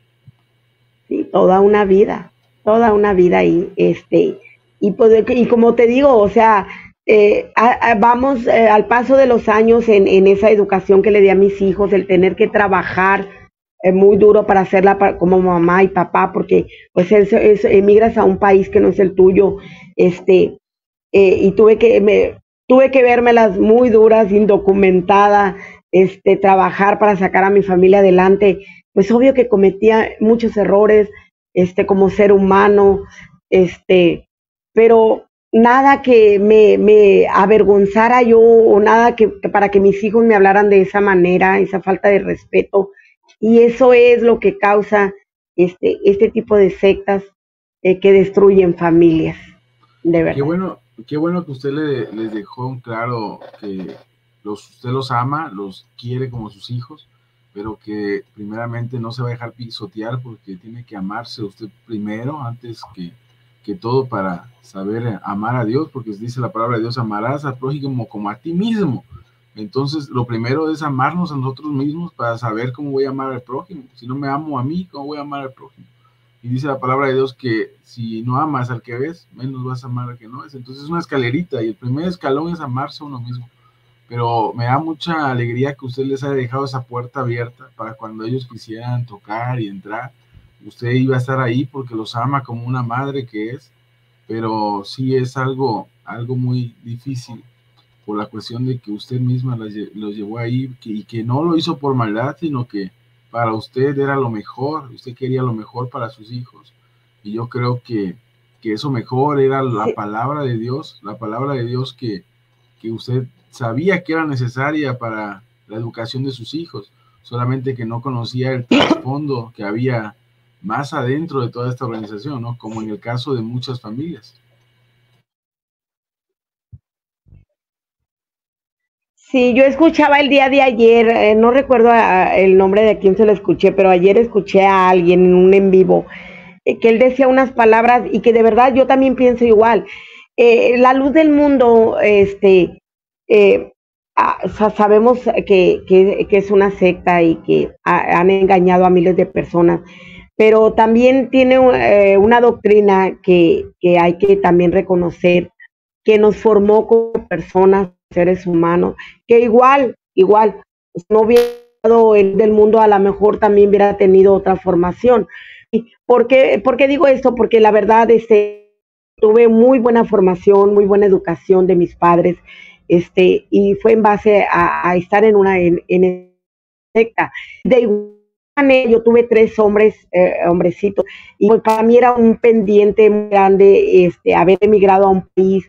Sí, toda una vida, toda una vida ahí, este, y pues, y como te digo, o sea, eh, a- a- vamos eh, al paso de los años en, en esa educación que le di a mis hijos, el tener que trabajar eh, muy duro para hacerla pa- como mamá y papá, porque pues es, es- emigras a un país que no es el tuyo, este, eh, y tuve que me tuve que vérmelas muy duras, indocumentada, este, trabajar para sacar a mi familia adelante. Pues obvio que cometía muchos errores, este, como ser humano, este, pero nada que me, me avergonzara yo o nada que, que para que mis hijos me hablaran de esa manera, esa falta de respeto. Y eso es lo que causa este, este tipo de sectas eh, que destruyen familias, de Qué verdad. bueno, qué bueno que usted le, les dejó un claro que los, usted los ama, los quiere como sus hijos, pero que primeramente no se va a dejar pisotear porque tiene que amarse usted primero antes que, que todo para saber amar a Dios, porque dice la palabra de Dios, amarás al prójimo como a ti mismo. Entonces, lo primero es amarnos a nosotros mismos para saber cómo voy a amar al prójimo. Si no me amo a mí, ¿cómo voy a amar al prójimo? Y dice la palabra de Dios que si no amas al que ves, menos vas a amar al que no ves. Entonces es una escalerita y el primer escalón es amarse a uno mismo. Pero me da mucha alegría que usted les haya dejado esa puerta abierta para cuando ellos quisieran tocar y entrar. Usted iba a estar ahí porque los ama como una madre que es, pero sí es algo, algo muy difícil por la cuestión de que usted misma los, los llevó ahí que, y que no lo hizo por maldad, sino que para usted era lo mejor, usted quería lo mejor para sus hijos. Y yo creo que, que eso mejor era la Sí, palabra de Dios, la palabra de Dios que, que usted sabía que era necesaria para la educación de sus hijos, solamente que no conocía el trasfondo que había más adentro de toda esta organización, ¿no? Como en el caso de muchas familias. sí, yo escuchaba el día de ayer, eh, no recuerdo a- el nombre de quién se lo escuché, pero ayer escuché a alguien en un en vivo eh, que él decía unas palabras y que de verdad yo también pienso igual. Eh, la luz del mundo, este, eh, ah, sa- sabemos que, que, que es una secta y que ha- han engañado a miles de personas, pero también tiene eh, una doctrina que, que hay que también reconocer que nos formó como personas, seres humanos, que igual, igual, pues, no hubiera dado el del mundo, a lo mejor también hubiera tenido otra formación. ¿Por qué, por qué digo esto? Porque la verdad, este, tuve muy buena formación, muy buena educación de mis padres, este, y fue en base a, a estar en una en, en secta. De igual manera, yo tuve tres hombres, eh, hombrecitos, y pues para mí era un pendiente muy grande este, haber emigrado a un país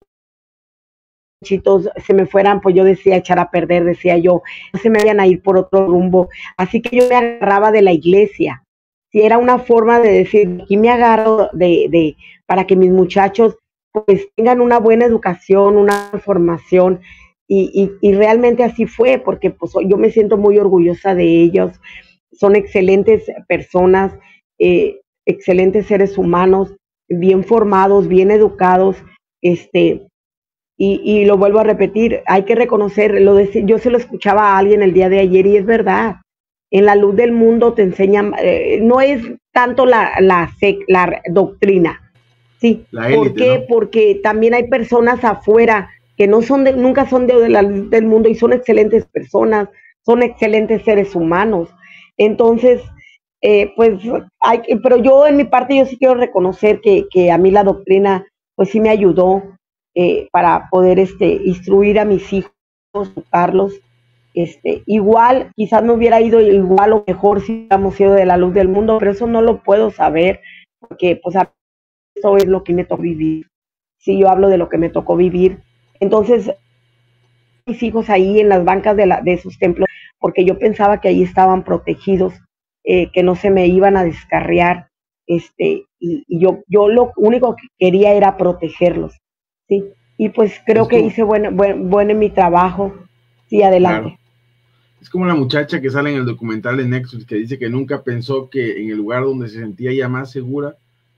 chitos se me fueran, pues yo decía echar a perder, decía yo, no se me vayan a ir por otro rumbo. Así que yo me agarraba de la iglesia. Si era una forma de decir, aquí me agarro de, de, para que mis muchachos pues tengan una buena educación, una formación, y, y, y realmente así fue, porque pues yo me siento muy orgullosa de ellos, son excelentes personas, eh, excelentes seres humanos, bien formados, bien educados, este, y, y lo vuelvo a repetir, hay que reconocer, lo de, yo se lo escuchaba a alguien el día de ayer y es verdad, en la luz del mundo te enseñan, eh, no es tanto la, la, sec, la doctrina, ¿sí? La ¿Por élite, qué? ¿no? Porque también hay personas afuera que no son de, nunca son de, de la luz del mundo y son excelentes personas, son excelentes seres humanos. Entonces, eh, pues, hay, pero yo en mi parte yo sí quiero reconocer que, que a mí la doctrina, pues sí me ayudó eh, para poder este, instruir a mis hijos, educarlos. Este, igual, quizás me hubiera ido igual o mejor si hubiéramos sido de la luz del mundo, pero eso no lo puedo saber, porque pues eso es lo que me tocó vivir. Si yo hablo de lo que me tocó vivir, entonces mis hijos ahí en las bancas de, la, de sus templos, porque yo pensaba que ahí estaban protegidos, eh, que no se me iban a descarriar, este, y, y yo, yo lo único que quería era protegerlos, ¿sí? Y pues creo Es que como, hice bueno, bueno, bueno en mi trabajo, sí, claro. adelante. Es como la muchacha que sale en el documental de Nexus que dice que nunca pensó que en el lugar donde se sentía ella más segura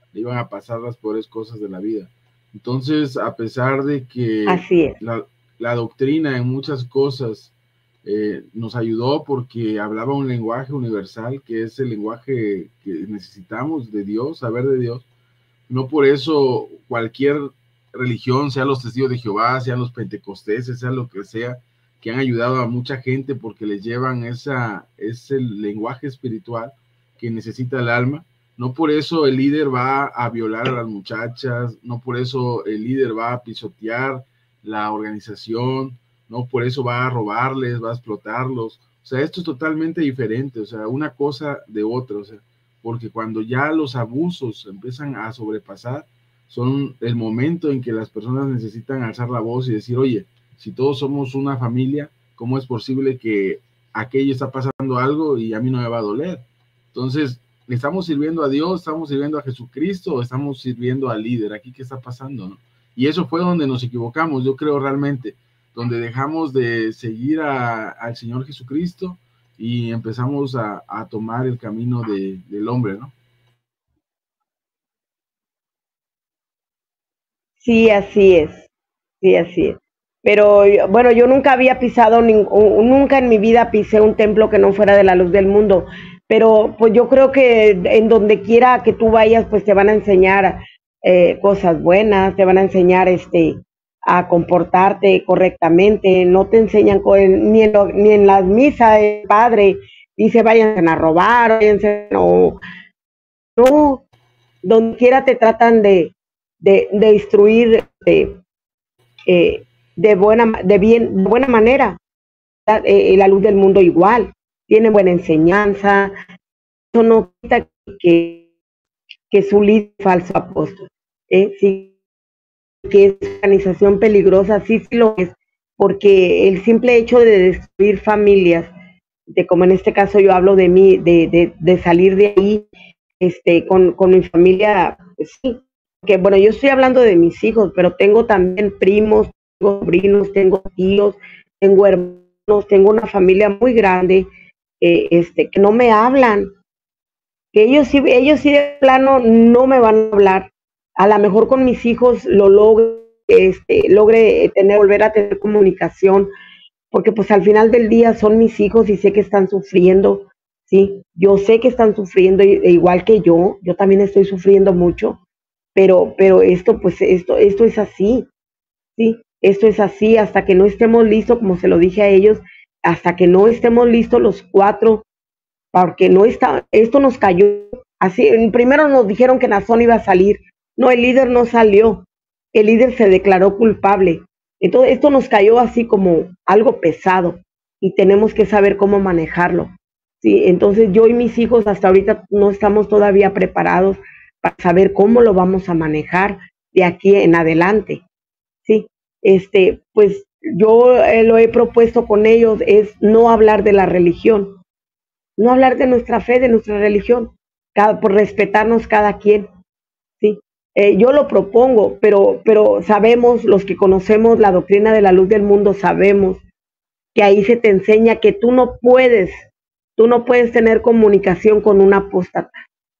le iban a pasar las peores cosas de la vida. Entonces, a pesar de que Así es. la, la doctrina en muchas cosas eh, nos ayudó porque hablaba un lenguaje universal, que es el lenguaje que necesitamos de Dios, saber de Dios, no por eso cualquier religión, sea los testigos de Jehová, sean los pentecosteses, sea lo que sea, que han ayudado a mucha gente porque les llevan esa, ese lenguaje espiritual que necesita el alma. No por eso el líder va a violar a las muchachas, no por eso el líder va a pisotear la organización, no por eso va a robarles, va a explotarlos. O sea, esto es totalmente diferente, o sea, una cosa de otra, o sea, porque cuando ya los abusos empiezan a sobrepasar, son el momento en que las personas necesitan alzar la voz y decir, oye, si todos somos una familia, ¿cómo es posible que aquello está pasando algo y a mí no me va a doler? Entonces, ¿le estamos sirviendo a Dios, estamos sirviendo a Jesucristo o estamos sirviendo al líder? ¿Aquí qué está pasando, no? Y eso fue donde nos equivocamos, yo creo realmente, donde dejamos de seguir a, al Señor Jesucristo y empezamos a, a tomar el camino de, del hombre, ¿no? Sí, así es. Sí, así es. Pero yo- bueno, yo nunca había pisado, ningún, nunca en mi vida pisé un templo que no fuera de la luz del mundo. Pero pues yo creo que en donde quiera que tú vayas, pues te van a enseñar eh, cosas buenas, te van a enseñar este a comportarte correctamente. No te enseñan co- ni en, lo- ni en las misas el padre dice vayan a robar, váyanse, no, no, donde quiera te tratan de, de, de instruir, de, eh, de buena, de bien, de buena manera. Eh, la luz del mundo igual, tiene buena enseñanza, eso no quita que, que su líder es falso apóstol, ¿eh? Sí, que es una organización peligrosa, sí, sí lo es, porque el simple hecho de destruir familias, de como en este caso yo hablo de mí, de, de, de salir de ahí, este, con, con mi familia, pues sí, que bueno, yo estoy hablando de mis hijos, pero tengo también primos, tengo sobrinos, tengo tíos, tengo hermanos, tengo una familia muy grande, eh, este, que no me hablan, que ellos sí, ellos sí de plano no me van a hablar. A lo mejor con mis hijos lo logre, este, logre tener, volver a tener comunicación, porque pues al final del día son mis hijos y sé que están sufriendo, sí, yo sé que están sufriendo igual que yo, yo también estoy sufriendo mucho, pero, pero esto, pues esto, esto es así, sí, esto es así hasta que no estemos listos, como se lo dije a ellos, hasta que no estemos listos los cuatro, porque no está, esto nos cayó así, primero nos dijeron que Nazón iba a salir, no, el líder no salió, el líder se declaró culpable, entonces esto nos cayó así como algo pesado y tenemos que saber cómo manejarlo, sí, entonces yo y mis hijos hasta ahorita no estamos todavía preparados para saber cómo lo vamos a manejar de aquí en adelante, sí, este, pues yo eh, lo he propuesto con ellos es no hablar de la religión, no hablar de nuestra fe, de nuestra religión, cada, por respetarnos cada quien, ¿sí? Eh, yo lo propongo, pero, pero sabemos, los que conocemos la doctrina de la luz del mundo, sabemos que ahí se te enseña que tú no puedes, tú no puedes tener comunicación con un apóstata.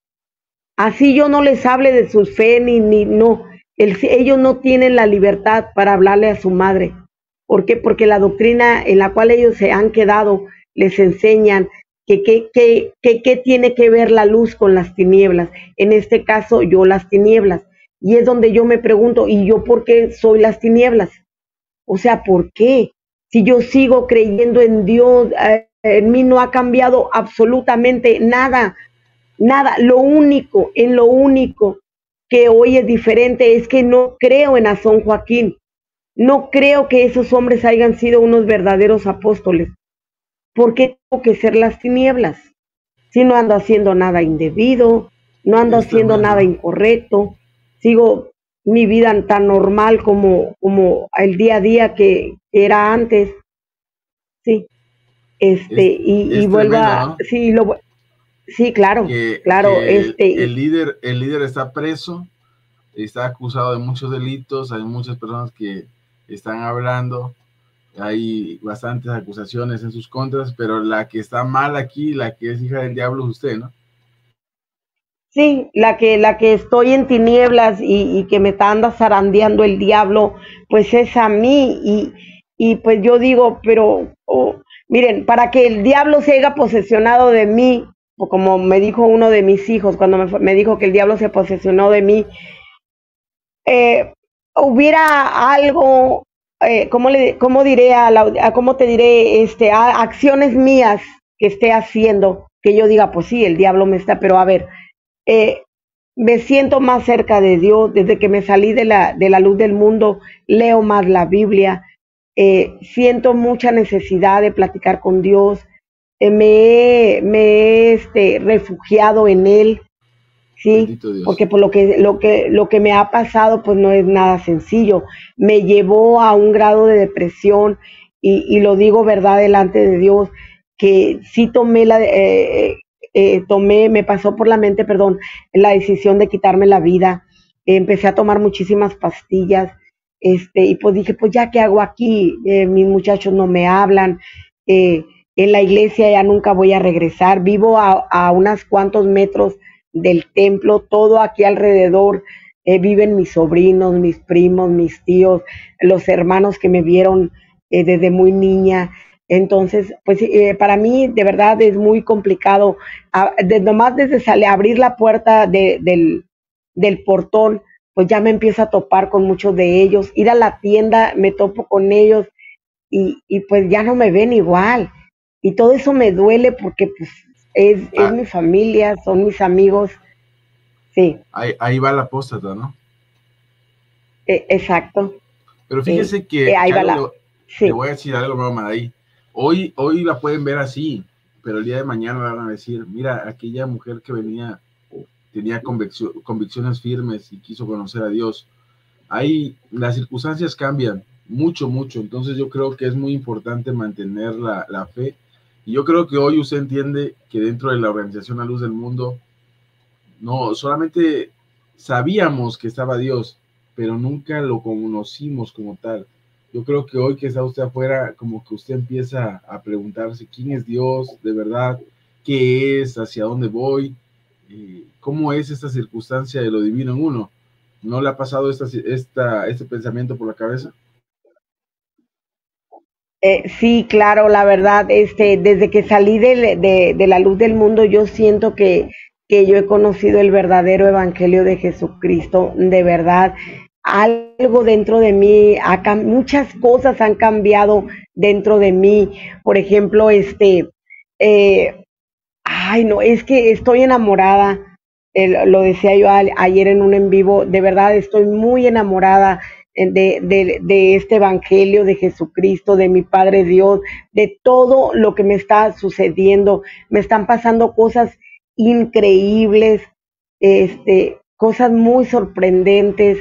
Así yo no les hable de su fe, ni, ni no, el, ellos no tienen la libertad para hablarle a su madre. ¿Por qué? Porque la doctrina en la cual ellos se han quedado les enseñan que qué tiene que ver la luz con las tinieblas. En este caso, yo las tinieblas. Y es donde yo me pregunto, ¿y yo por qué soy las tinieblas? O sea, ¿por qué? Si yo sigo creyendo en Dios, eh, en mí no ha cambiado absolutamente nada, nada. Lo único, en lo único que hoy es diferente es que no creo en Azón Joaquín. No creo que esos hombres hayan sido unos verdaderos apóstoles. ¿Por qué tengo que ser las tinieblas? Si no ando haciendo nada indebido, no ando Es haciendo nada tremendo. incorrecto, sigo mi vida tan normal como, como el día a día que, que era antes, sí, este, Es, y, y es vuelvo tremendo, a, ¿no? sí, lo, sí, claro, Que, claro, que el, este, el y, líder, el líder está preso, está acusado de muchos delitos, hay muchas personas que están hablando, hay bastantes acusaciones en sus contras, pero la que está mal aquí, la que es hija del diablo es usted, ¿no? Sí, la que, la que estoy en tinieblas y, y que me está anda zarandeando el diablo, pues es a mí. Y, y pues yo digo, pero oh, miren, para que el diablo se haya posesionado de mí, o como me dijo uno de mis hijos cuando me, me dijo que el diablo se posesionó de mí, eh, hubiera algo, eh, ¿cómo, le, cómo diré a la, a cómo te diré, este, a, acciones mías que esté haciendo, que yo diga, pues sí, el diablo me está, pero a ver, eh, me siento más cerca de Dios desde que me salí de la, de la luz del mundo, leo más la Biblia, eh, siento mucha necesidad de platicar con Dios, eh, me he, me he este, refugiado en Él, sí, Bendito Dios. porque por lo que, lo que, lo que me ha pasado pues no es nada sencillo, me llevó a un grado de depresión y, y lo digo verdad delante de Dios, que sí tomé la, eh, eh, tomé, me pasó por la mente, perdón, la decisión de quitarme la vida, eh, empecé a tomar muchísimas pastillas, este, y pues dije, pues ya qué hago aquí, eh, mis muchachos no me hablan, eh, en la iglesia ya nunca voy a regresar, vivo a, a unos cuantos metros del templo, todo aquí alrededor, eh, viven mis sobrinos, mis primos, mis tíos, los hermanos que me vieron eh, desde muy niña. Entonces, pues eh, para mí de verdad es muy complicado, a, de, nomás desde salir, abrir la puerta de, del, del portón, pues ya me empiezo a topar con muchos de ellos, ir a la tienda, me topo con ellos y, y pues ya no me ven igual. Y todo eso me duele porque pues es, es Ah, mi familia, son mis amigos, sí, ahí, ahí va la apóstata, ¿no? eh, exacto, Pero eh, fíjese eh, que, ahí que va algo le, la, le sí, voy a decir algo, mamá, ahí. Hoy, hoy la pueden ver así, pero el día de mañana van a decir, mira, aquella mujer que venía, tenía conviccio, convicciones firmes y quiso conocer a Dios. Ahí las circunstancias cambian mucho, mucho. Entonces yo creo que es muy importante mantener la, la fe. Y yo creo que hoy usted entiende que dentro de la organización La Luz del Mundo, no, solamente sabíamos que estaba Dios, pero nunca lo conocimos como tal. Yo creo que hoy que está usted afuera, como que usted empieza a preguntarse quién es Dios de verdad, qué es, hacia dónde voy, eh, cómo es esta circunstancia de lo divino en uno. ¿No le ha pasado esta, esta, este pensamiento por la cabeza? eh, sí, claro, la verdad, este, desde que salí de, de, de la luz del mundo, yo siento que, que yo he conocido el verdadero evangelio de Jesucristo, de verdad, algo dentro de mí, ha, muchas cosas han cambiado dentro de mí, por ejemplo, este, eh, ay, no, es que estoy enamorada. Eh, lo decía yo a, ayer en un en vivo. De verdad estoy muy enamorada eh, de, de, de, este evangelio de Jesucristo, de mi Padre Dios, de todo lo que me está sucediendo. Me están pasando cosas increíbles, este, cosas muy sorprendentes,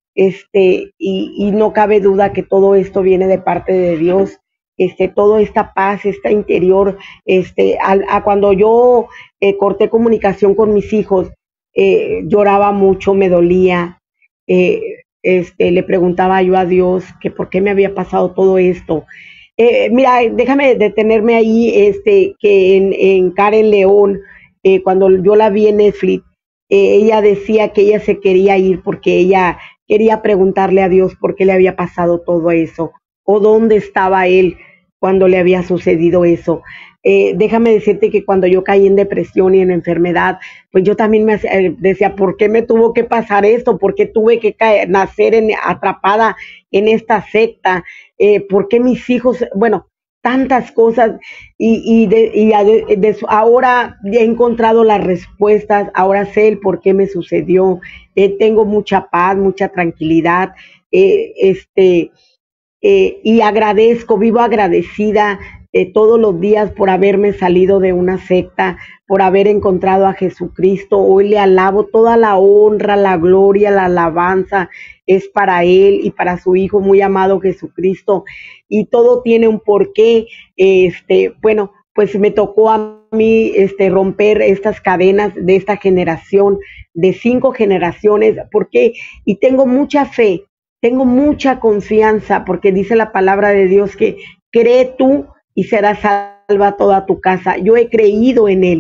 este, y, y no cabe duda que todo esto viene de parte de Dios. Este, toda esta paz, esta interior, este, a, a cuando yo eh, corté comunicación con mis hijos, eh, lloraba mucho, me dolía, eh, este, le preguntaba yo a Dios que por qué me había pasado todo esto. Eh, mira, déjame detenerme ahí, este, que en, en Karen León, eh, cuando yo la vi en Netflix, eh, ella decía que ella se quería ir porque ella quería preguntarle a Dios por qué le había pasado todo eso o dónde estaba él cuando le había sucedido eso. Eh, déjame decirte que cuando yo caí en depresión y en enfermedad, pues yo también me eh, decía, ¿por qué me tuvo que pasar esto? ¿Por qué tuve que caer, nacer en, atrapada en esta secta? Eh, ¿Por qué mis hijos, bueno, tantas cosas? Y, y, de, y de, de, ahora he encontrado las respuestas, ahora sé el por qué me sucedió, eh, tengo mucha paz, mucha tranquilidad, eh, este eh, y agradezco, vivo agradecida eh, todos los días por haberme salido de una secta, por haber encontrado a Jesucristo. Hoy le alabo, toda la honra, la gloria, la alabanza es para Él y para su Hijo muy amado Jesucristo. Y todo tiene un porqué. Este, bueno, pues me tocó a mí este, romper estas cadenas de esta generación, de cinco generaciones, porque, y tengo mucha fe, tengo mucha confianza porque dice la palabra de Dios que cree tú y será salva toda tu casa. Yo he creído en Él.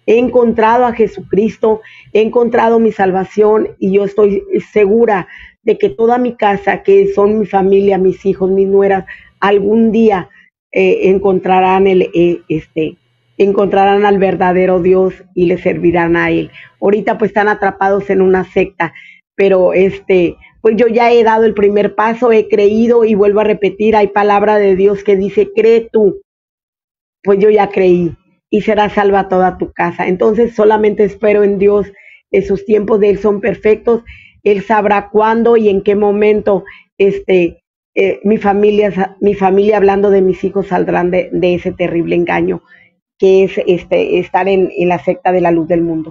he encontrado a Jesucristo, he encontrado mi salvación y yo estoy segura de que toda mi casa, que son mi familia, mis hijos, mis nueras, algún día eh, encontrarán el, eh, este, encontrarán al verdadero Dios y le servirán a Él. Ahorita pues están atrapados en una secta, pero este, pues yo ya he dado el primer paso, he creído y vuelvo a repetir, hay palabra de Dios que dice, cree tú, pues yo ya creí y será salva toda tu casa. Entonces solamente espero en Dios, en sus tiempos de Él son perfectos, Él sabrá cuándo y en qué momento este, eh, mi, familia, mi familia, hablando de mis hijos, saldrán de, de ese terrible engaño que es este, estar en, en la secta de la luz del mundo.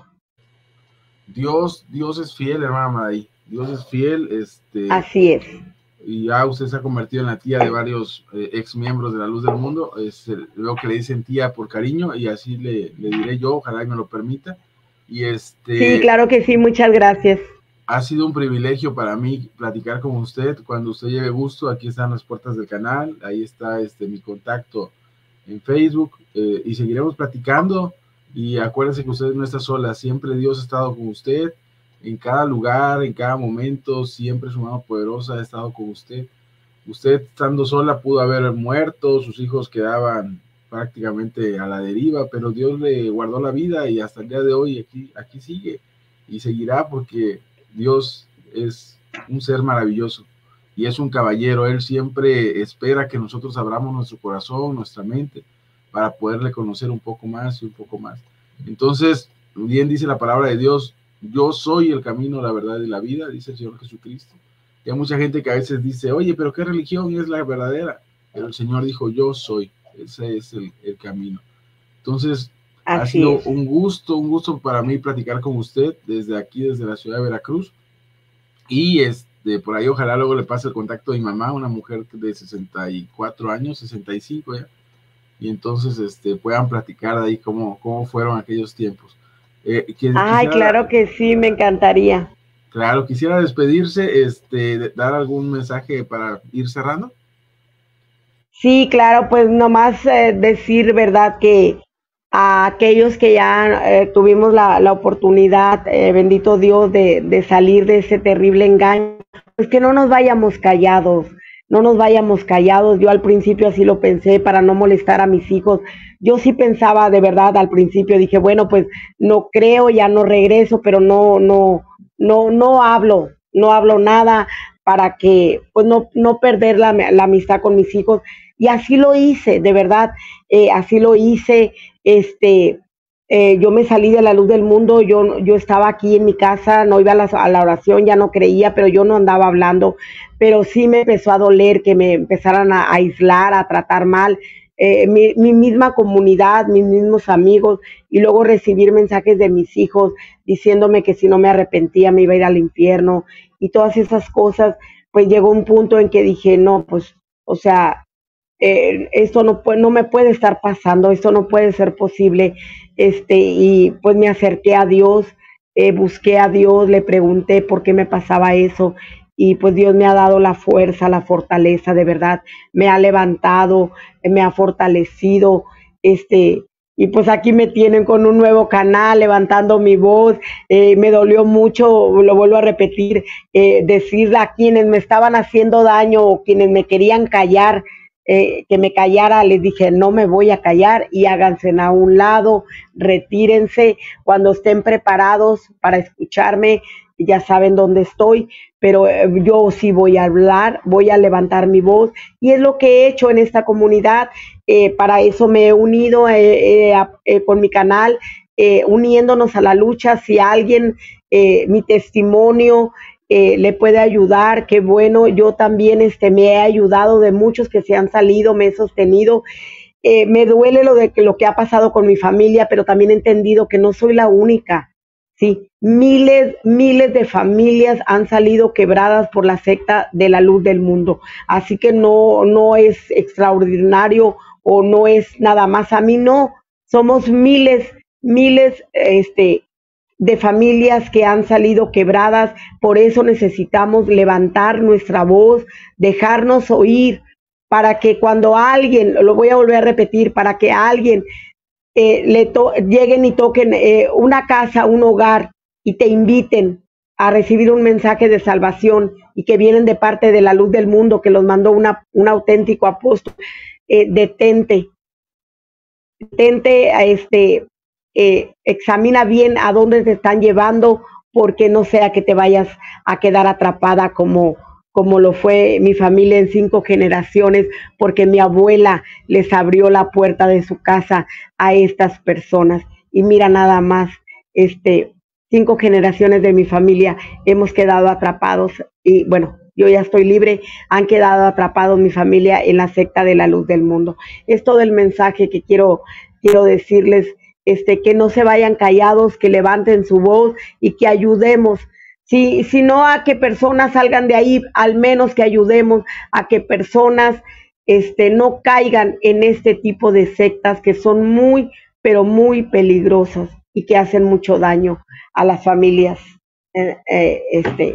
Dios, Dios es fiel, hermana Madaí. Dios es fiel. Este, Así es. Y ya usted se ha convertido en la tía de varios eh, ex miembros de la luz del mundo. Es, veo que le dicen tía por cariño y así le, le diré yo, ojalá y me lo permita. Y este, sí, claro que sí, muchas gracias. Ha sido un privilegio para mí platicar con usted. Cuando usted lleve gusto, aquí están las puertas del canal, ahí está este, mi contacto en Facebook, eh, y seguiremos platicando. Y acuérdense que usted no está sola, siempre Dios ha estado con usted, en cada lugar, en cada momento, siempre su mano poderosa ha estado con usted. Usted estando sola pudo haber muerto, sus hijos quedaban prácticamente a la deriva, pero Dios le guardó la vida y hasta el día de hoy aquí, aquí sigue y seguirá, porque Dios es un ser maravilloso y es un caballero. Él siempre espera que nosotros abramos nuestro corazón, nuestra mente, para poderle conocer un poco más y un poco más. Entonces, bien dice la palabra de Dios, yo soy el camino, la verdad y la vida, dice el Señor Jesucristo. Y hay mucha gente que a veces dice, oye, pero ¿qué religión es la verdadera? Pero el Señor dijo, yo soy, ese es el, el camino. Entonces, así ha sido es. un gusto, un gusto para mí platicar con usted desde aquí, desde la ciudad de Veracruz. Y este, por ahí ojalá luego le pase el contacto de mi mamá, una mujer de sesenta y cuatro años, sesenta y cinco ya. Y entonces este, puedan platicar de ahí cómo, cómo fueron aquellos tiempos. Eh, que, Ay, quisiera, claro que sí, me encantaría. Claro, quisiera despedirse, este, dar algún mensaje para ir cerrando. Sí, claro, pues nomás eh, decir, verdad, que a aquellos que ya eh, tuvimos la, la oportunidad, eh, bendito Dios, de, de salir de ese terrible engaño, pues que no nos vayamos callados, no nos vayamos callados. Yo al principio así lo pensé para no molestar a mis hijos. Yo sí pensaba de verdad al principio, dije, bueno, pues no creo, ya no regreso, pero no, no, no, no hablo, no hablo nada para que, pues no, no perder la, la amistad con mis hijos. Y así lo hice, de verdad, eh, así lo hice. Este, eh, yo me salí de la luz del mundo, yo, yo estaba aquí en mi casa, no iba a la, a la oración, ya no creía, pero yo no andaba hablando, pero sí me empezó a doler que me empezaran a, a aislar, a tratar mal, eh, mi, mi misma comunidad, mis mismos amigos, y luego recibir mensajes de mis hijos diciéndome que si no me arrepentía me iba a ir al infierno, y todas esas cosas. Pues llegó un punto en que dije, no, pues, o sea, Eh, esto no, puede, no me puede estar pasando, esto no puede ser posible, este, y pues me acerqué a Dios, eh, busqué a Dios, le pregunté por qué me pasaba eso, y pues Dios me ha dado la fuerza, la fortaleza, de verdad, me ha levantado, me ha fortalecido, este, y pues aquí me tienen con un nuevo canal, levantando mi voz. Eh, me dolió mucho, lo vuelvo a repetir, eh, decirle a quienes me estaban haciendo daño o quienes me querían callar, Eh, que me callara, les dije, no me voy a callar y háganse a un lado, retírense cuando estén preparados para escucharme, ya saben dónde estoy, pero eh, yo sí voy a hablar, voy a levantar mi voz, y es lo que he hecho en esta comunidad. Eh, para eso me he unido eh, eh, eh, con mi canal, eh, uniéndonos a la lucha. Si alguien, eh, mi testimonio, Eh, le puede ayudar, qué bueno. Yo también este, me he ayudado de muchos que se han salido, me he sostenido. Eh, me duele lo de que, lo que ha pasado con mi familia, pero también he entendido que no soy la única. Sí, miles, miles de familias han salido quebradas por la secta de la luz del mundo. Así que no, no es extraordinario o no es nada más a mí, no. Somos miles, miles, este, de familias que han salido quebradas. Por eso necesitamos levantar nuestra voz, dejarnos oír, para que cuando alguien, lo voy a volver a repetir, para que alguien eh, le lleguen y toquen eh, una casa, un hogar y te inviten a recibir un mensaje de salvación y que vienen de parte de la luz del mundo que los mandó una, un auténtico apóstol, eh, detente, detente, a este, eh, examina bien a dónde te están llevando, porque no sea que te vayas a quedar atrapada como, como lo fue mi familia en cinco generaciones, porque mi abuela les abrió la puerta de su casa a estas personas. Y mira nada más, este, cinco generaciones de mi familia hemos quedado atrapados y bueno, yo ya estoy libre, han quedado atrapados mi familia en la secta de la luz del mundo. Es todo el mensaje que quiero, quiero decirles, este, que no se vayan callados, que levanten su voz y que ayudemos. Si, si no a que personas salgan de ahí, al menos que ayudemos a que personas este, no caigan en este tipo de sectas que son muy, pero muy peligrosas y que hacen mucho daño a las familias. Eh, eh, este,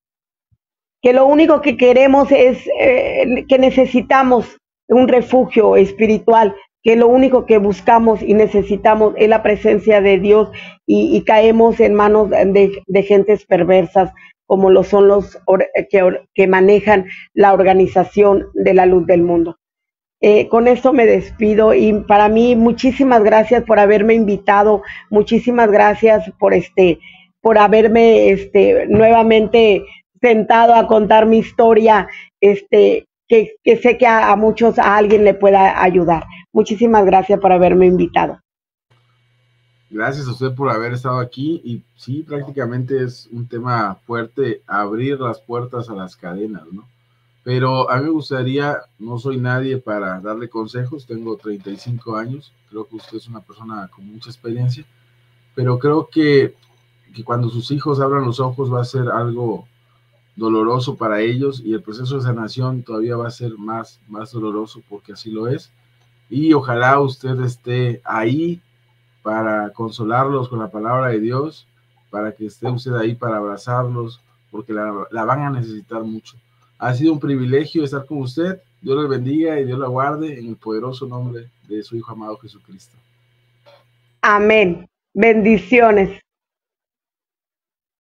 que lo único que queremos es eh, que necesitamos un refugio espiritual, que lo único que buscamos y necesitamos es la presencia de Dios y, y caemos en manos de, de gentes perversas como lo son los que, que manejan la organización de la luz del mundo. Eh, con esto me despido y para mí muchísimas gracias por haberme invitado, muchísimas gracias por este, por haberme este, nuevamente sentado a contar mi historia, este, que, que sé que a, a muchos, a alguien le pueda ayudar. Muchísimas gracias por haberme invitado. Gracias a usted por haber estado aquí y sí, prácticamente es un tema fuerte, abrir las puertas a las cadenas, ¿no? Pero a mí me gustaría, no soy nadie para darle consejos, tengo treinta y cinco años, creo que usted es una persona con mucha experiencia, pero creo que, que cuando sus hijos abran los ojos va a ser algo doloroso para ellos y el proceso de sanación todavía va a ser más, más doloroso porque así lo es. Y ojalá usted esté ahí para consolarlos con la palabra de Dios, para que esté usted ahí para abrazarlos, porque la, la van a necesitar mucho. Ha sido un privilegio estar con usted. Dios les bendiga y Dios la guarde en el poderoso nombre de su Hijo amado Jesucristo. Amén. Bendiciones.